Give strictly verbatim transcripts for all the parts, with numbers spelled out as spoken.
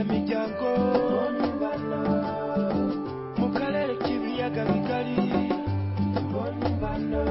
gahuza miryango mu karere k'ibiyaga bigari imboni mbano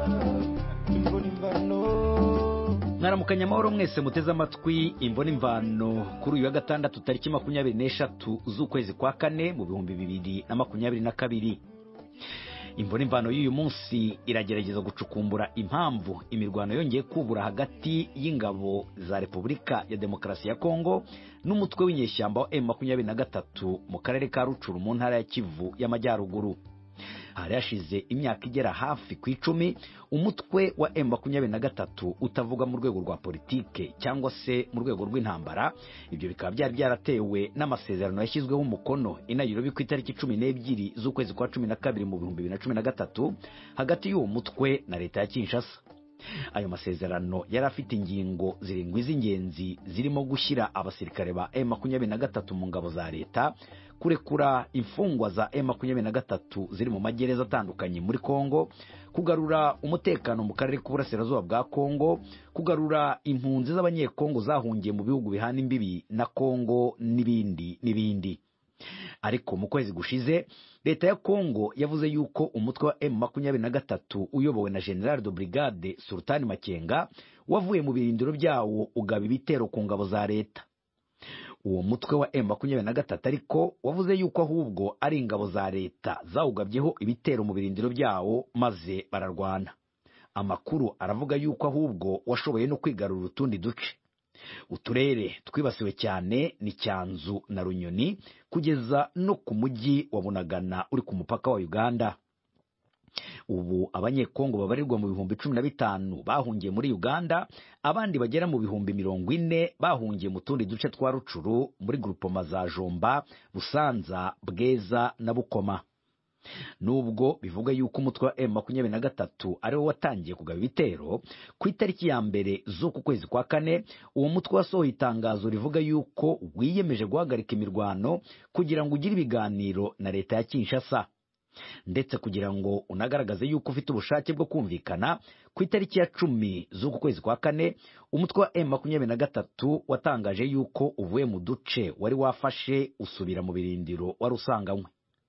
imboni mbano. Mwaramukanya amahoro mwese muteze amatwi imboni mvano kuri uyu wa gatandatu tariki makumyabiri n'eshatu z'ukwezi kwa kane mu bihumbi bibiri na makumyabiri na kabiri. Imboni mvano y'uyu munsi iragerageza gucukumbura impamvu imirwano yongeye kubura hagati y'ingabo za Repubulika ya Demokarasi ya Kongo n'umutwe w'inyeshyamba wa M makumyabiri na gatatu mu karere ka Rucuru mu ntara ya Kivu y'Amajyaruguru. Hari hashize imyaka igera hafi ku icumi umutwe wa M makumyabiri na gatatu utavuga mu rwego rwa politike cyangwa se mu rwego rw'intambara. Ibyo bikaba byari byaratewe n'amasezerano yashyizweho umukono i Nairobi ku itariki cumi n'ebyiri z'ukwezi kwa cumi na kabiri mu bihumbi bibiri na cumi na gatatu hagati y'uwo mutwe na leta ya Kinshasa. Ayo masezerano yari afite ingingo zirindwi z'ingenzi zirimo gushyira abasirikare ba M makumyabiri na gatatu mu ngabo za leta, kurekura imfungwa za M makumyabiri na gatatu ziri mu magereza atandukanye muri Kongo, kugarura umutekano mu karere k'uburasirazuba bwa Kongo, kugarura impunzi z'abanyekongo zahungiye mu bihugu bihana imbibi na Kongo n'ibindi n'ibindi. Ariko mu kwezi gushize leta ya Kongo yavuze yuko umutwe wa M makumyabiri na gatatu uyobowe na General de Brigade Sultani Makenga wavuye mu birindiro byawo ugaba ibitero ku ngabo za leta. Uwo mutwe wa M makumyabiri na gatatu ariko wavuze yuko ahubwo ari ingabo za leta zawugabyeho ibitero mu birindiro byawo maze bararwana. Amakuru aravuga yuko ahubwo washoboye no kwigarura utundi duce. Uturere twibasiwe cyane ni Cyanzu na Runyoni kugeza no ku mujyi wa Bunagana uri ku mupaka wa Uganda. Ubu abanyekongo babarirwa mu bihumbi cumi na bitanu bahungiye muri Uganda, abandi bagera mu bihumbi mirongo ine bahungiye mu tundi duce twa Rucuru muri grupoma za Jomba, Busanza, Bweza na Bukoma. Nubwo bivuga yuko umutwe wa M makumyabiri na gatatu ari wo watangiye kugaba ibitero, ku itariki ya mbere z'uku kwezi kwa kane uwo mutwe wasohoye itangazo rivuga yuko wiyemeje guhagarika imirwano kugira ngo ugire ibiganiro na leta ya Kinshasa, ndetse kugira ngo unagaragaze yuko ufite ubushake bwo kumvikana. Ku itariki ya cumi z'uku kwezi kwa kane umutwe wa M makumyabiri na gatatu watangaje yuko uvuye mu duce wari wafashe usubira mu birindiro wari usanganywe.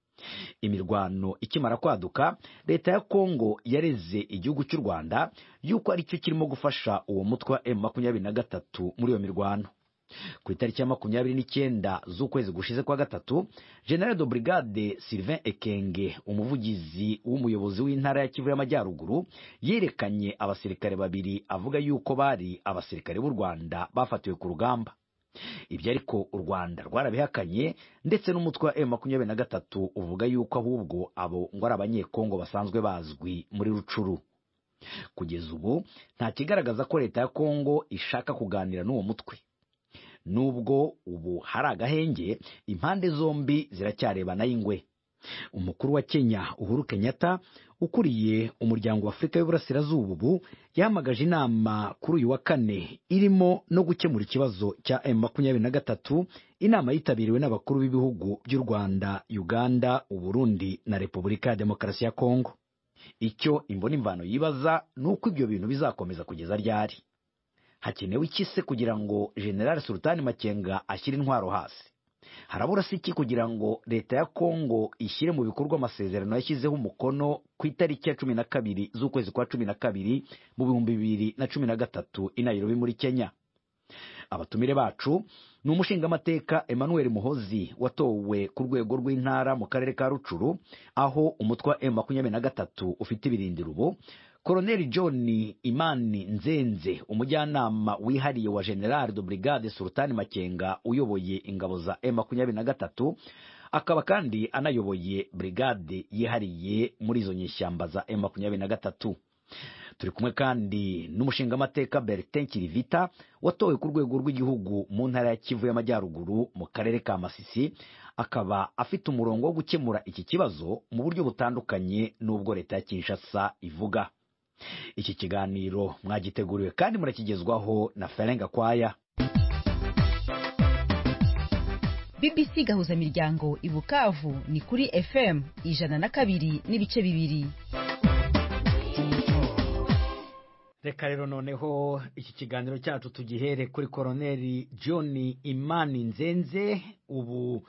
Imirwano ikimara kwaduka, leta ya Kongo yareze igihugu cy'u Rwanda yuko ari cyo kirimo gufasha uwo mutwe wa M makumyabiri na gatatu muri iyo mirwano. Ku itariki ya makumyabiri n'icyenda z'ukwezi gushize kwa gatatu, General de Brigade Sylvain Ekenge, umuvugizi w'umuyobozi w'intara ya Kivu y'Amajyaruguru, yerekanye abasirikare babiri avuga yuko bari abasirikare b'u Rwanda bafatiwe ku rugamba. Ibyo ariko u Rwanda rwarabihakanye, ndetse n'umutwe wa M makumyabiri na gatatu uvuga yuko ahubwo abo ngo ari abanyekongo basanzwe bazwi muri Rucuru. Kugeza ubu nta kigaragaza ko leta ya Kongo ishaka kuganira n'uwo mutwe. Nubwo ubu hari agahenge, impande zombi ziracyarebana y'ingwe. Umukuru wa Kenya Uhuru Kenyatta ukuriye umuryango wa Afurika y'Uburasirazuba ubu yahamagaje inama kuri uyu wa kane irimo no gukemura ikibazo cya M makumyabiri na gatatu. Inama yitabiriwe n'abakuru b'ibihugu by'u Rwanda, Uganda, Uburundi na Repubulika ya Demokarasi ya Kongo. Icyo imboni mvano yibaza nuko ibyo bintu bizakomeza kugeza ryari. Hakenewe iki se kugira ngo General Sultani Makenga ashyire intwaro hasi? Harabura se iki kugira ngo leta ya Kongo ishyire mu bikorwa amasezerano yashyizeho umukono ku itariki ya cumi na kabiri z'ukwezi kwa cumi na kabiri mu bihumbi bibiri na cumi na gatatu i Nairobi muri Kenya? Abatumire bacu ni umushingamateka Emmanuel Muhozi watowe ku rwego rw'intara mu karere ka Rucuru, aho umutwe wa M makumyabiri na gatatu ufite ibirindiro ubu, Colonel John Imani Nzenze, umujyanama wihariye wa General de Brigade Sultani Makenga uyoboye ingabo za M makumyabiri na gatatu, akaba kandi anayoboye brigade yihariye muri izo nyeshyamba za M makumyabiri na gatatu. Turi kumwe kandi n'umushingamateka Bertin Kirivita watowe ku rwego rw'igihugu mu ntara ya Kivu y'Amajyaruguru mu karere ka Masisi, akaba afite umurongo wo gukemura iki kibazo mu buryo butandukanye n'ubwo leta ya Kinshasa ivuga. Iki kiganiro mwagiteguriwe kandi murakigezwaho na Ferenga Kwaya. B B C gahuza miryango i Bukavu ni kuri F M ijana na kabiri n'ibice bibiri. reka rero noneho iki kiganiro cyacu tugihere kuri Koloneli John Imani Nzenze, ubu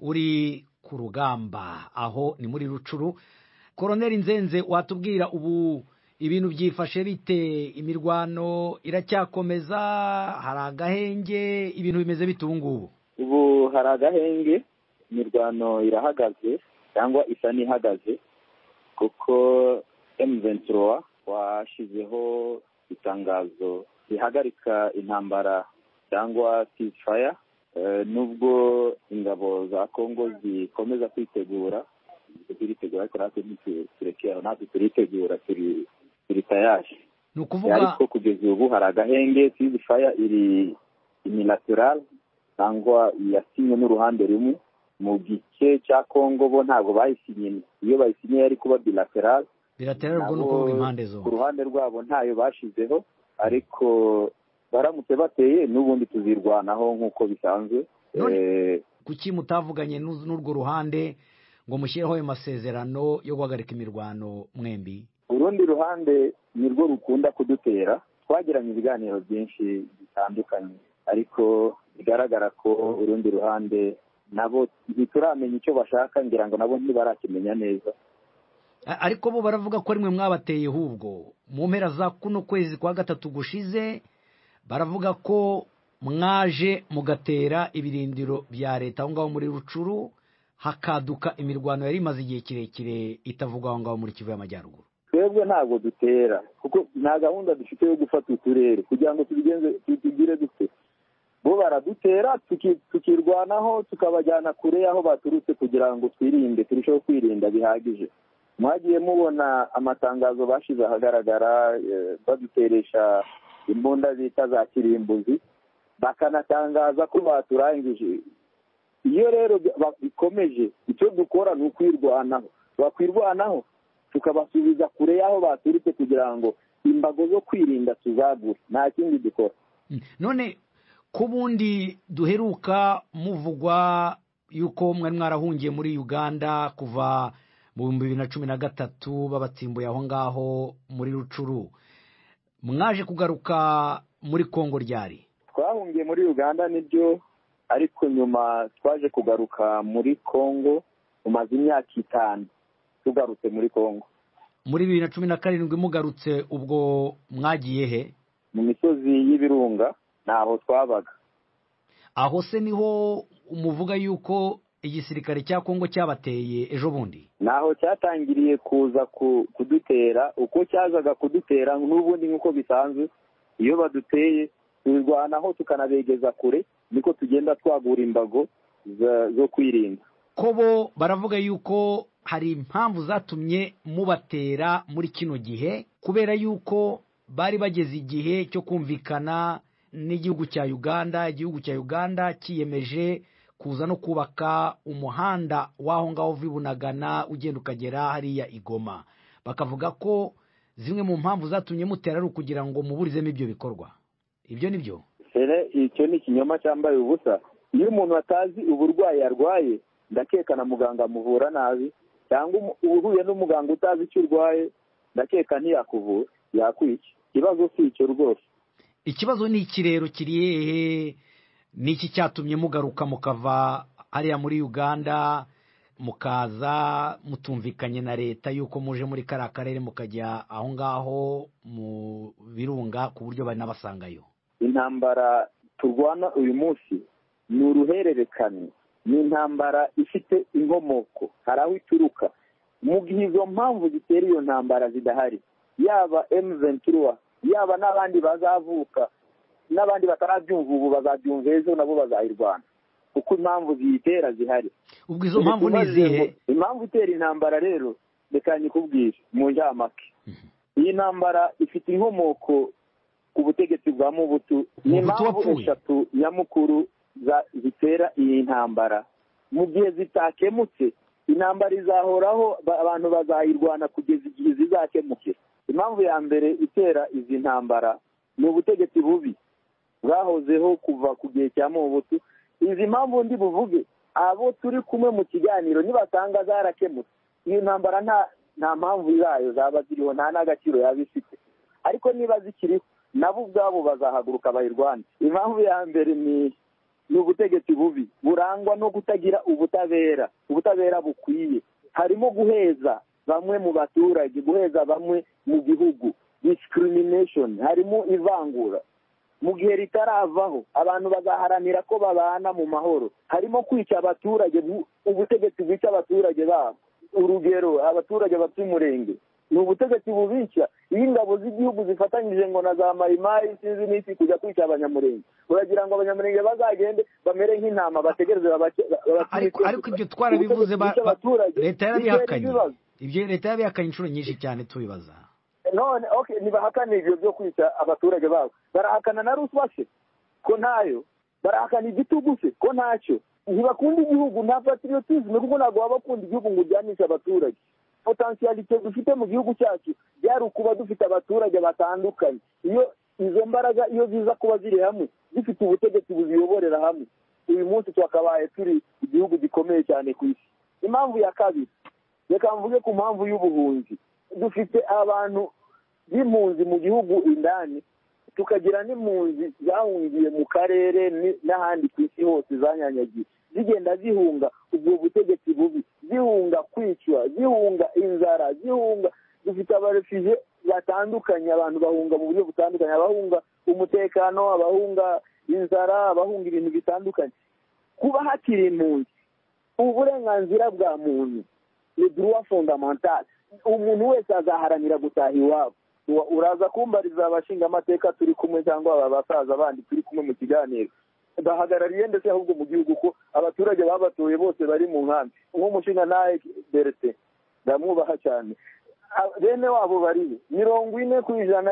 uri ku rugamba aho ni muri Rucuru. Koloneli Nzenze, watubwira ubu ibintu byifashe bite? Imirwano iracyakomeza? Hari agahenge? Ibintu bimeze bite ubu ngubu? Ubu hari agahenge, imirwano irahagaze cyangwa isa n'ihagaze, kuko M vingt-trois washizeho itangazo rihagarika intambara cyangwa ceasefire, uh, nubwo ingabo za Kongo zikomeza kwitegura turitegura ariko natwe ntiturekera, natwe turitegura, turi turi tayari. Ni ukuvuga ariko kugeza ubu hari agahenge, ceasefire iri unilateral cyangwa yasinye n'uruhande rumwe. Mu gice cya Kongo bo ntabwo bayisinye, iyo bayisinye yari kuba bilateral. Bilateral ubwo nuko kuvuga impande zo. Ku ruhande rwabo ntayo bashizeho, ariko baramutse bateye n'ubundi tuzirwanaho nk'uko bisanzwe. Eh, kuki mutavuganye n'urwo ruhande ngo mushyireho ayo masezerano yo guhagarika imirwano mwembi? Urundi ruhande nirwo rukunda kudutera. Twagiranye ibiganiro byinshi bitandukanye, ariko bigaragara ko urundi ruhande nabo ntituramenya icyo bashaka, ngira ngo nabo ntibarakimenya neza. Ariko bo baravuga ko rimwe mwabateye, hubwo mu mpera za kuno kwezi kwa gatatu gushize baravuga ko mwaje mugatera ibirindiro bya leta aho ngaho muri Rucuru, hakaduka imirwano yari imaze igihe kirekire itavugwa aho ngaho muri Kivu y'Amajyaruguru. Twebwe ntabwo dutera, kuko nta gahunda dufite yo gufata uturere kugira ngo tubigenze tugire dute. Bo baradutera tukirwanaho, tukabajyana kure aho baturutse kugira ngo twirinde, turusheho kwirinda bihagije. Mwagiye mubona amatangazo bashize ahagaragara baduteresha imbunda zita za kirimbuzi, bakanatangaza ko baturangije. Iyo rero bikomeje, icyo dukora ni ukwirwanaho, bakwirwanaho tukabasubiza kure y'aho baturutse kugira ngo imbago zo kwirinda tuzagure, nta kindi dukora. None ku bundi duheruka muvugwa yuko mwari mwarahungiye muri Uganda kuva mu bihumbi bibiri na cumi na gatatu babatsimbuye aho ngaho muri Rucuru, mwaje kugaruka muri Kongo ryari? Twahungiye muri Uganda nibyo, ariko nyuma twaje kugaruka muri Kongo, umaze imyaka itanu tugarutse muri Kongo. Muri bibiri na cumi na karindwi mugarutse, ubwo mwagiye he? Mu misozi y'ibirunga naho twabaga. Aho se niho umuvuga yuko igisirikare cya Kongo cyabateye ejo bundi? Naho cyatangiriye kuza kudutera, uko cyazaga kudutera n'ubundi nk'uko bisanzwe. Iyo baduteye turwanaho tukanabegeza kure, niko tugenda twagura imbago zo kwirinda. Ko bo baravuga yuko hari impamvu zatumye mubatera muri kino gihe, kubera yuko bari bageze igihe cyo kumvikana n'igihugu cya Uganda. Igihugu cya Uganda kiyemeje kuza no kubaka umuhanda waho ngaho vibunagana ugenda ukagera hariya Igoma. Bakavuga ko zimwe mu mpamvu zatumye mutera ari ukugira ngo muburizemo ibyo bikorwa. Ibyo nibyo? Sere, icyo ni kinyoma cyambaye ubusa. Iyo umuntu atazi uburwayi arwaye, ndakeka na muganga muvura nabi, cyangwa uhuye n'umuganga utazi icyo urwaye, ndakeka ntiyakuvura, yakwica. Ikibazo si icyo rwose. Ikibazo ni iki rero kiri hehe? Niki cyatumye mugaruka mukava hariya muri Uganda mukaza mutumvikanye na leta yuko muje muri kara karere mukajya aho ngaho mu birunga ku buryo bari nabasangayo? Intambara turwana uyu munsi ni uruhererekane, ni intambara ifite inkomoko, hari aho ituruka. Mu gihe izo mpamvu zitera iyo ntambara zidahari, yaba M vingt-trois yaba n'abandi bazavuka n'abandi batarabyumva ubu bazabyumva ejo nabo bazayirwana, kuko impamvu ziyitera zihari. Ubwo izo mpamvu ni izihe? Impamvu itera intambara rero reka nyikubwire mu njyamake. Iyi ntambara ifite inkomoko ku butegetsi bwa Mobutu. Ni impamvu eshatu nyamukuru zitera iyi ntambara. Mu gihe zitakemutse, intambara izahoraho, abantu bazayirwana kugeza igihe zizakemukira. Impamvu ya mbere itera izi ntambara ni ubutegetsi bubi bwahozeho kuva ku gihe cya Mobutu. Izi mpamvu ndi buvuge, abo turi kumwe mu kiganiro nibasanga zarakemutse, iyi ntambara nta nta mpamvu zayo zaba ziriho, nta n'agaciro yaba ifite. ariko niba zikiriho nabo ubwabo bazahaguruka bayirwane. Impamvu ya mbere ni ni ubutegetsi bubi burangwa no kutagira ubutabera ubutabera bukwiye, harimo guheza bamwe mu baturage, guheza bamwe mu gihugu, discrimination, harimo ivangura. Mu gihe ritaravaho abantu bazaharanira ko babana mu mahoro, harimo kwica abaturage, ubutegetsi bwica abaturage babo. Urugero, abaturage b'umurenge ni ubutegetsi bubica. Iyo ingabo z'igihugu zifatanyije ngo na za mayimayi sinzi n'iki kujya kwica abanyamurenge, uragira ngo abanyamurenge bazagende bamere nk'intama bategereze ariko ariko ibyo twarabivuze leta yarabihakanye ibyo leta yarabihakanye inshuro nyinshi cyane tubibaza. None okay, nibahakana ibyo byo kwica abaturage babo, barahakana na ruswa se ko ntayo, barahakana igitugu se ko ntacyo, ntibakunda igihugu, nta patriotisme kuko ntabwo baba bakunda igihugu ngo ujyanishe abaturage. Potentialite dufite mu gihugu cyacu byari ukuba dufite abaturage batandukanye. Iyo izo mbaraga iyo ziza kuba ziri hamwe zifite ubutegetsi buziyoborera hamwe, uyu munsi twakabaye turi igihugu gikomeye cyane ku isi. Impamvu ya kabiri, reka mvuge ku mpamvu y'ubuhunzi. Dufite abantu b'impunzi mu gihugu indani, tukagira n'impunzi zahungiye mu karere n'ahandi ku isi hose zanyanyagiye, zigenda zihunga ubwo butegetsi bubi, zihunga kwicwa, zihunga inzara, zihunga. Dufite abarefije batandukanye, abantu bahunga mu buryo butandukanye, abahunga umutekano, abahunga inzara, abahunga ibintu bitandukanye. Kuba hakiri impunzi, uburenganzira bwa muntu ni droit fondamental, umuntu wese azaharanira gutaha iwabo. Uraza kumbariza abashinga amateka turi kumwe cyangwa aba basaza bandi turi kumwe mu kiganiro, bahagarariye ndetse ahubwo mu gihugu ko abaturage babatoye bose bari mu nkambi. Nk'umushinga naye Berete ndamwubaha cyane, bene wabo bari mirongo ine ku ijana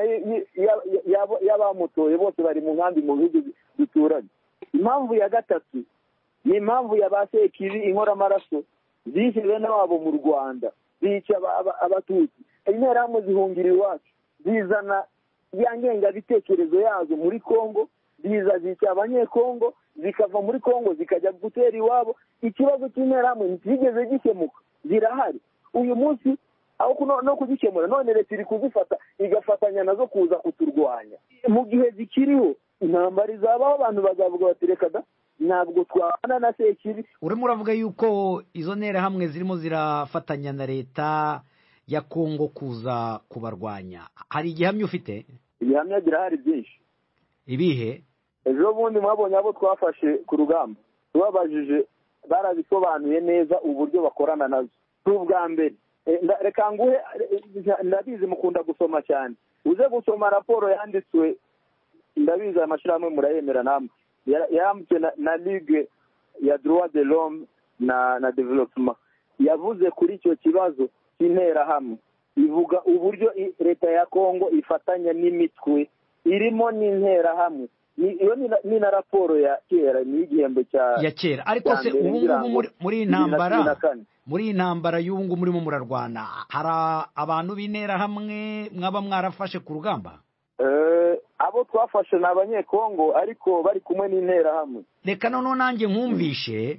y'abamutoye bose bari mu nkambi mu bihugu duturanye. Impamvu ya gatatu ni impamvu ya ba Sekibi, inkoramaraso zishe bene wabo mu Rwanda, bica abatutsi. Interahamwe zihungira iwacu, zizana ya ngengabitekerezo yazo muri Kongo, ziza zica abanyekongo, zikava muri Kongo zikajya gutera iwabo. Ikibazo cy'interahamwe ntigeze gikemuka, zirahari uyu munsi, aho no kugikemura none leta iri kuzifata igafatanya nazo kuza kuturwanya. Mu gihe zikiriho intambara izabaho, abantu bazavuga bati reka da ntabwo twabana na Sekibi. Urimo uravuga yuko izo nterahamwe zirimo zirafatanya na leta ya Kongo kuza kubarwanya. Hari igihamya ufite? Ibihamya birahari byinshi. Ibihe? Ejo bundi mwabonye abo twafashe ku rugamba, tubabajije barabisobanuye neza uburyo bakorana nazo. Ubwa mbere reka nguhe, ndabizi mukunda gusoma cyane, uze gusoma raporo yanditswe, ndabizi amashirahamwe murayemera namwe, yanditswe na, na Ligue ya Droit de l'Homme na na Development, yavuze kuri icyo kibazo cy'interahamwe. Ivuga uburyo leta ya Kongo ifatanya n'imitwe irimo n'interahamwe. Iyo ni na raporo ya kera, ni igihembo cya ya kera. Ariko se ubu ngubu muri intambara muri intambara y'ubu ngubu murimo murarwana, hari abantu b'interahamwe mwaba mwarafashe ku rugamba? Eh, abo twafashe ni abanyekongo ariko bari kumwe n'interahamwe. Reka none nanjye nkumvishe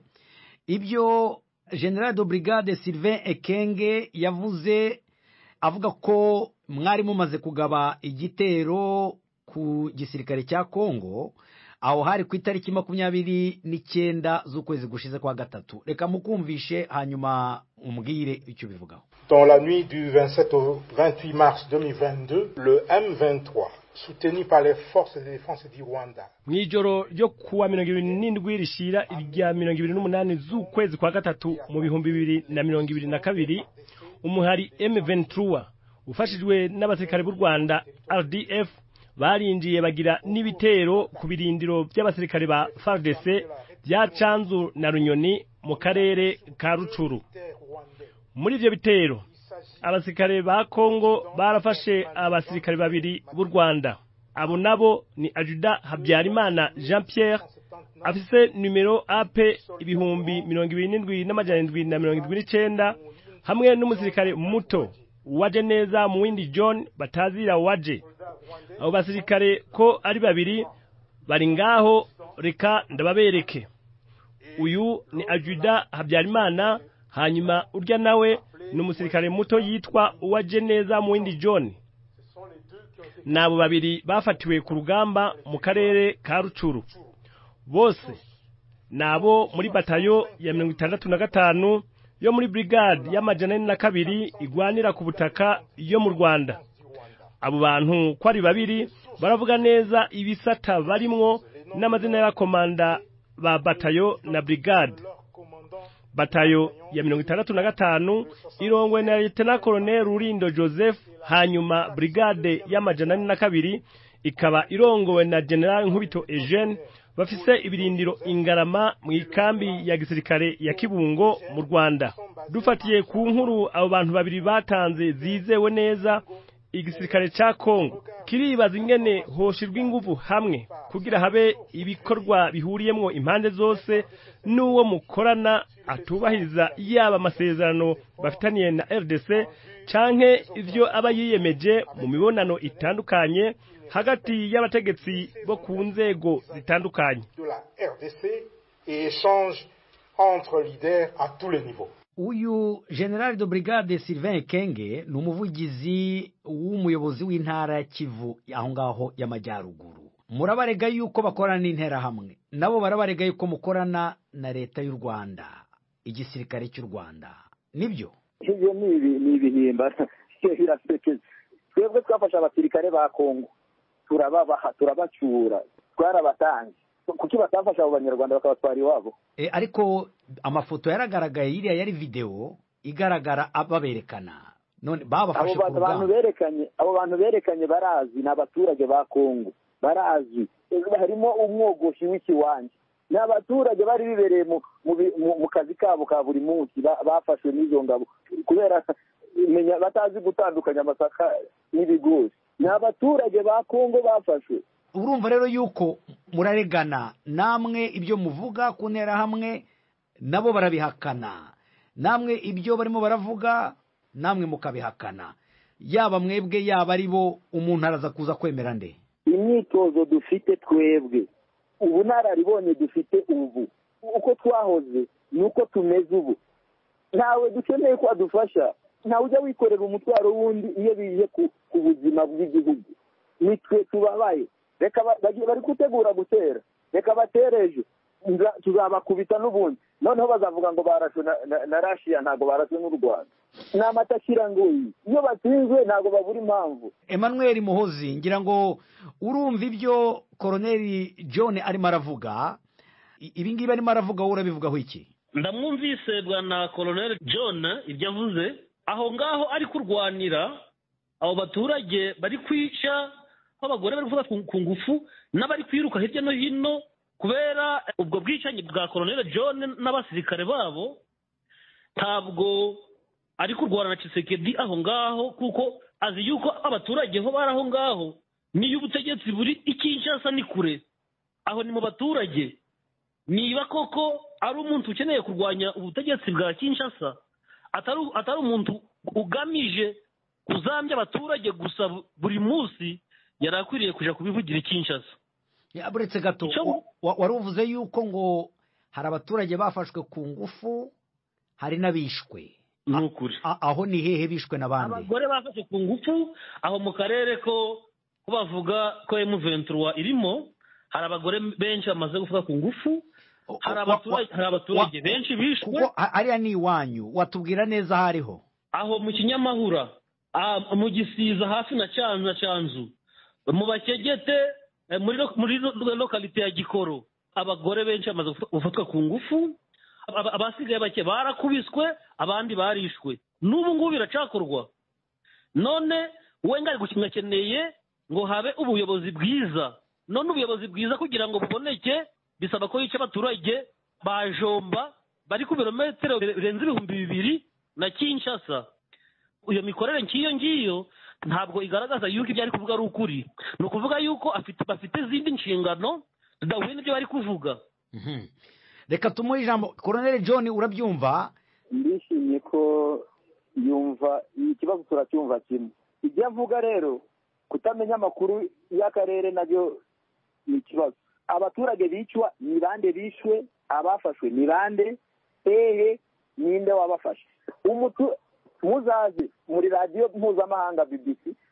ibyo General de Brigade Sylvain Ekenge yavuze, avuga ko mwari mumaze kugaba igitero ku gisirikare cya Kongo, aho hari ku itariki makumyabiri n'icyenda z'ukwezi gushize kwa gatatu. Reka mukumvishe hanyuma umbwire icyo bivugaho. Dans la nuit du vingt-sept au vingt-huit mars deux mille vingt-deux, le M vingt-trois, soutenu par les forces de défense du Rwanda, mwijoro ryo kuwa mirongo ibiri n'indwi rishira irya mirongo ibiri n'umunani z'ukwezi kwa gatatu mu bihumbi bibiri na mirongo ibiri na kabiri, umuhari M vingt-trois ufashijwe n'abasirikare b'u Rwanda R D F barinjiye bagira n'ibitero ku birindiro by'abasirikare ba F A R D C bya Canzu na Runyoni mu karere ka Rucuru. Muri ibyo bitero abasirikare ba Kongo barafashe abasirikare babiri b'u Rwanda. Abo nabo ni Ajuda Habyarimana Jean Pierre, afise numero A P ibihumbi mirongo ibiri n'indwi n'amajana indwi na mirongo indwi n'icyenda, hamwe n'umusirikare muto Waje neza mu windi John batazira Waje. Abo basirikare ko ari babiri bari ngaho, reka ndababereke. Uyu ni Ajuda Habyarimana, hanyuma urya nawe n'umusirikare muto yitwa Waje neza mu windi John. nabo babiri bafatiwe ku rugamba mu karere ka Rucuru. Bose nabo muri batayo ya mirongo itandatu na gatanu yo muri brigade y'amajana ane na kabiri igwanira ku butaka yo mu Rwanda. Abo bantu ko ari babiri baravuga neza ibisata barimwo n'amazina ya komanda ba batayo na brigade. Batayo ya mirongo itandatu na gatanu irongwe na Lieutenant Colonel Rurindo Joseph, hanyuma brigade y'amajana ane na kabiri ikaba irongowe na General Nkubito Eugene, bafise ibirindiro Ingarama mu ikambi ya gisirikare ya Kibungo mu Rwanda. Dufatiye ku nkuru abo bantu babiri batanze zizewe neza, igisirikare ca Kongo kiribaza ingene hoshirwa inguvu hamwe kugira habe ibikorwa bihuriyemwo impande zose n'uwo mukorana atubahiriza yaba amasezerano bafitaniye na R D C canke ivyo aba yiyemeje mu mibonano itandukanye hagati y'abategetsi bo ku nzego zitandukanye. De la R D C et échange entre leaders à tous les niveaux. Uyu General de Brigade Sylvain Kenge ni umuvugizi w'umuyobozi w'intara ya Kivu aho ngaho y'amajyaruguru. Murabarega yuko bakorana n'intera hamwe, nabo barabarega yuko mukorana na leta y'u Rwanda, igisirikare cy'u Rwanda. Nibyo ibyo ni ibihimba birasekeje. Twebwe twafasha abasirikare ba Kongo turababaha turabacyura twarabatanze, kuki batafasha abo banyarwanda bakabatwara iwabo? E, ariko amafoto yaragaragaye, iriya yari video igaragara ababerekana. None babafashe ku rugamba. Abo bantu berekanye, abo bantu berekanye barazi n'abaturage ba Kongo. Barazi harimo umwogoshi w'ikiwanje. N'abaturage bari bibereye mu mu kazi kabo ka buri munsi bafashwe n'izo ngabo kubera menya batazi gutandukanya amasaka n'ibigori. N'abaturage ba Kongo bafashwe. Urumva rero yuko muraregana, namwe ibyo muvuga ku ntera hamwe nabo barabihakana, namwe ibyo barimo baravuga namwe mukabihakana, yaba mwebwe yaba ari bo, umuntu araza kuza kwemera nde? Imyitozo dufite twebwe, ubu nararibonye dufite ubu, uko twahoze nuko tumeze ubu. Ntawe dukeneye ko adufasha, ntawe ujya wikorera umutwaro wundi iyo biye ku buzima bw'igihugu. Nitwe tubabaye, reka bari gutegura gutera, reka batereje tuzabakubita n'ubundi, noneho bazavuga ngo barashwe na Russia, ntago barashwe n'u Rwanda. N'amatakira nguyi iyo batsinzwe ntago babura impamvu. Emmanuel Muhozi, ngira ngo urumva ibyo Colonel John arimo aravuga, ibi ngibi arimo aravuga wowe urabivugaho iki? Ndamwumvise bwana Colonel John ibyo avuze, aho ngaho ari kurwanira abo baturage bari kwica, abagore bari kuvuga ku ngufu n'abari kwiruka hirya no hino kubera ubwo bwicanyi bwa Colonel John n'abasirikare babo. Ntabwo ari kurwana na Tshisekedi aho ngaho, kuko azi yuko abaturage ho baraho ngaho niyo ubutegetsi buri Kinshasa ni kure, aho ni mu baturage. Niba koko ari umuntu ukeneye kurwanya ubutegetsi bwa Kinshasa, atari atari umuntu ugamije kuzambya abaturage gusa buri munsi, yarakwiriye kuja kubivugira Kinshasa. Ya buretse gato waruvuze yuko ngo hari abaturage bafashwe ku ngufu, hari nabishwe. Nukuri aho ni hehe bishwe nabandi? Abagore bafashe ku ngufu aho mu karere ko bavuga ko M vingt-trois irimo, hari abagore benshi bamaze gufuka ku ngufu, hari abaturage hari abaturage benshi bishwe. Kuko ariya ni iwanyu, watubwira neza hariho? Aho mu Kinyamahura, mu Gisiza hafi na Cyanza Cyanzu, mu Bakegete, muri muri locality ya Gikoro, abagore benshi bamaze gufatwa ku ngufu, abasigaye bake barakubiswe, abandi barishwe. N'ubu ngubu biracakorwa. None wenga gukingakeneye ngo habe ubuyobozi bwiza. None ubuyobozi bwiza kugira ngo buboneke bisaba ko yica abaturage bajomba bari ku birometero birenze ibihumbi bibiri na Kinshasa. Uyo mikorere nkiyo ngiyo ntabwo igaragaza yuko ibyo ari kuvuga ari ukuri. No kuvuga yuko afite bafite izindi nshingano tudahuye n'ibyo bari kuvuga. Mhm. Reka tumuhe ijambo. Colonel John, urabyumva? Ndishimye ko yumva ikibazo turacyumva kimwe. Ibyo avuga rero kutamenya amakuru y'akarere nabyo ni ikibazo. Abaturage bicwa ni bande bishwe, abafashwe ni bande, ehe ninde wabafashe? Umutu muzazi muri radio mpuzamahanga B B C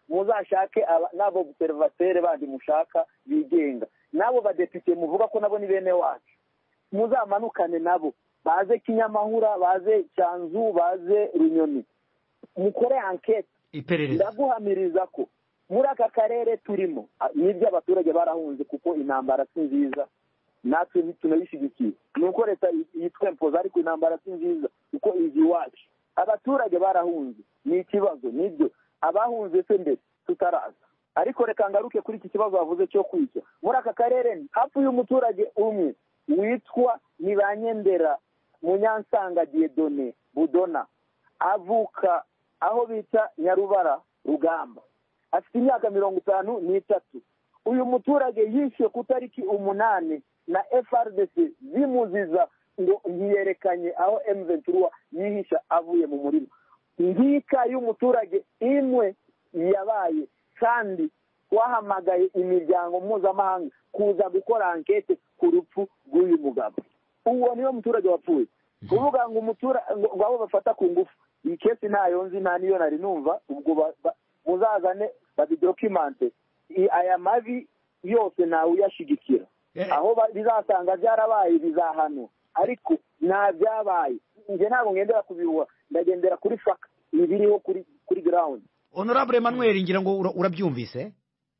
muzashake n'abo observateur bandi mushaka bigenga nabo badepite muvuga ko nabo ni bene wacu muzamanukane nabo baze Kinyamahura baze Cyanzu baze Runyoni mukore enquête iperereza ndaguhamiriza ko muri aka karere turimo nibyo abaturage barahunze kuko intambara si nziza natwe tunayishigikiye nuko leta yitwempoza ariko intambara si nziza kuko izi iwacu abaturage barahunze ni ikibazo nibyo abahunze se mbere tutaraza ariko reka ngaruke kuri iki kibazo bavuze cyo kwica muri aka karere hapfuye umuturage umwe witwa Nibanyendera Munyansanga Dieudonné Budona avuka aho bita Nyarubara Rugamba afite imyaka mirongo itanu n'itatu uyu muturage yishyuwe ku tariki umunani na F R D C zimuziza ngo ntiyerekanye aho M vingt-trois yihisha avuye mu murima ngika y'umuturage imwe yabaye kandi wahamagaye imiryango mpuzamahanga kuza gukora enquête ku rupfu rw'uyu mugabo uwo niwe muturage wapfuye kuvuga ngo umutura ngo abo bafata ku ngufu iyi kesi nayo nzi nta niyo nari numva ubwo muzazane babidocumente aya mabi yose nawe uyashigikira aho bizasanga byarabaye bizahano ariko nta byabaye nje ntabwo ngendera kubihuha ndagendera kuri fact ibiriho kuri kuri ground. Honorable Emmanuel ngira ngo urabyumvise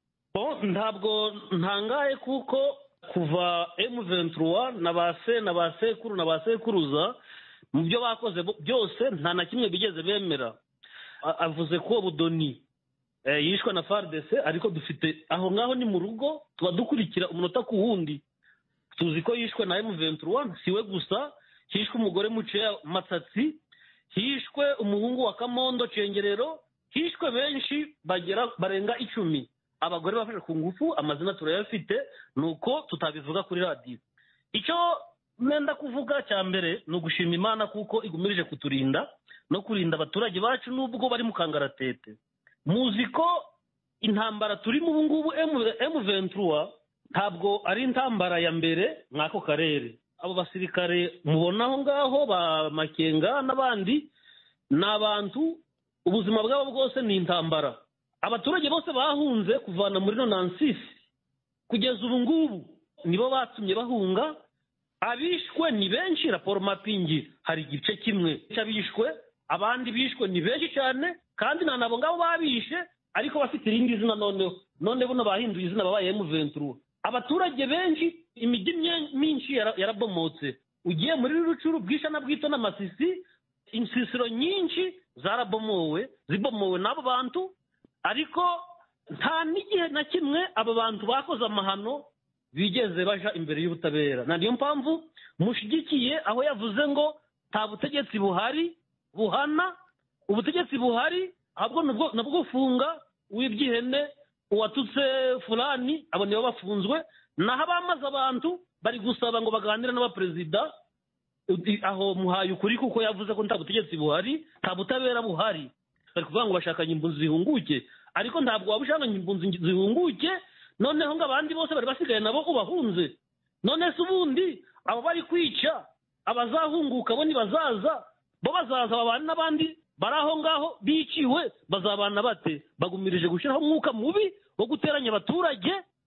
ntabwo ntangaye kuko kuva M vingt-trois na base na basekuru na basekuruza mu byo bakoze byose nta na kimwe bigeze bemera. Avuze ko Budoni yishwe na F A R D C ariko dufite aho ngaho ni mu rugo tuba dukurikira umunota ku wundi tuzi ko yishwe na M vingt-trois siwe gusa hishwe umugore Muceya Matsatsi hishwe umuhungu wa Kamondo Cengerero hishwe benshi bagera barenga icumi abagore bafashe ku ngufu amazina turayafite nuko tutabivuga kuri radio. Icyo nenda kuvuga cya mbere no gushima Imana kuko igumirije kuturinda no kurinda abaturage bacu nubwo bari mu kangaratete. Muzi ko intambara turi mu ngubu M vingt-trois ntabwo ari intambara ya mbere mwako karere. Abo basirikare mubonaho ngaho ba Makenga n'abandi n'abantu ubuzima bwabo bwose ni intambara. Abaturage bose bahunze kuvana muri nonansi kugeza ubu ngubu nibo batumye bahunga. Abishwe ni benshi raporo mapingi hari igice kimwe cyabishwe abandi bishwe ni benshi cyane kandi na nabo ngabo babishe ariko bafite irindi zina none none buno bahinduye izina babaye M vingt-trois. Abaturage benshi imijyi myinshi yarabomotse ugiye muri Rucuru bwisha na bwito na Masisi insisiro nyinshi zarabomowe zibomowe n'abo bantu ariko nta n'igihe na kimwe abo bantu bakoze amahano bigeze baja imbere y'ubutabera. Na niyo mpamvu mushigikiye aho yavuze ngo nta butegetsi buhari buhana ubutegetsi buhari ahubwo nubwo nabwo funga w'ibyihene uwatutse fulani abo nibo bafunzwe naho abamaze abantu bari gusaba ngo baganire n'abaperezida aho muhaye ukuri kuko yavuze ko nta butegetsi buhari nta butabera buhari bari kuvuga ngo bashakanye impunzi zihunguke ariko ntabwo wabushakanye impunzi zihunguke noneho ngo abandi bose bari basigaye nabo ubahunze none se ubundi abo bari kwica abazahunguka bo nibazaza bo bazaza babana n'abandi bari aho ngaho biciwe bazabana bate bagumirije gushyiraho umwuka mubi wo guteranya abaturage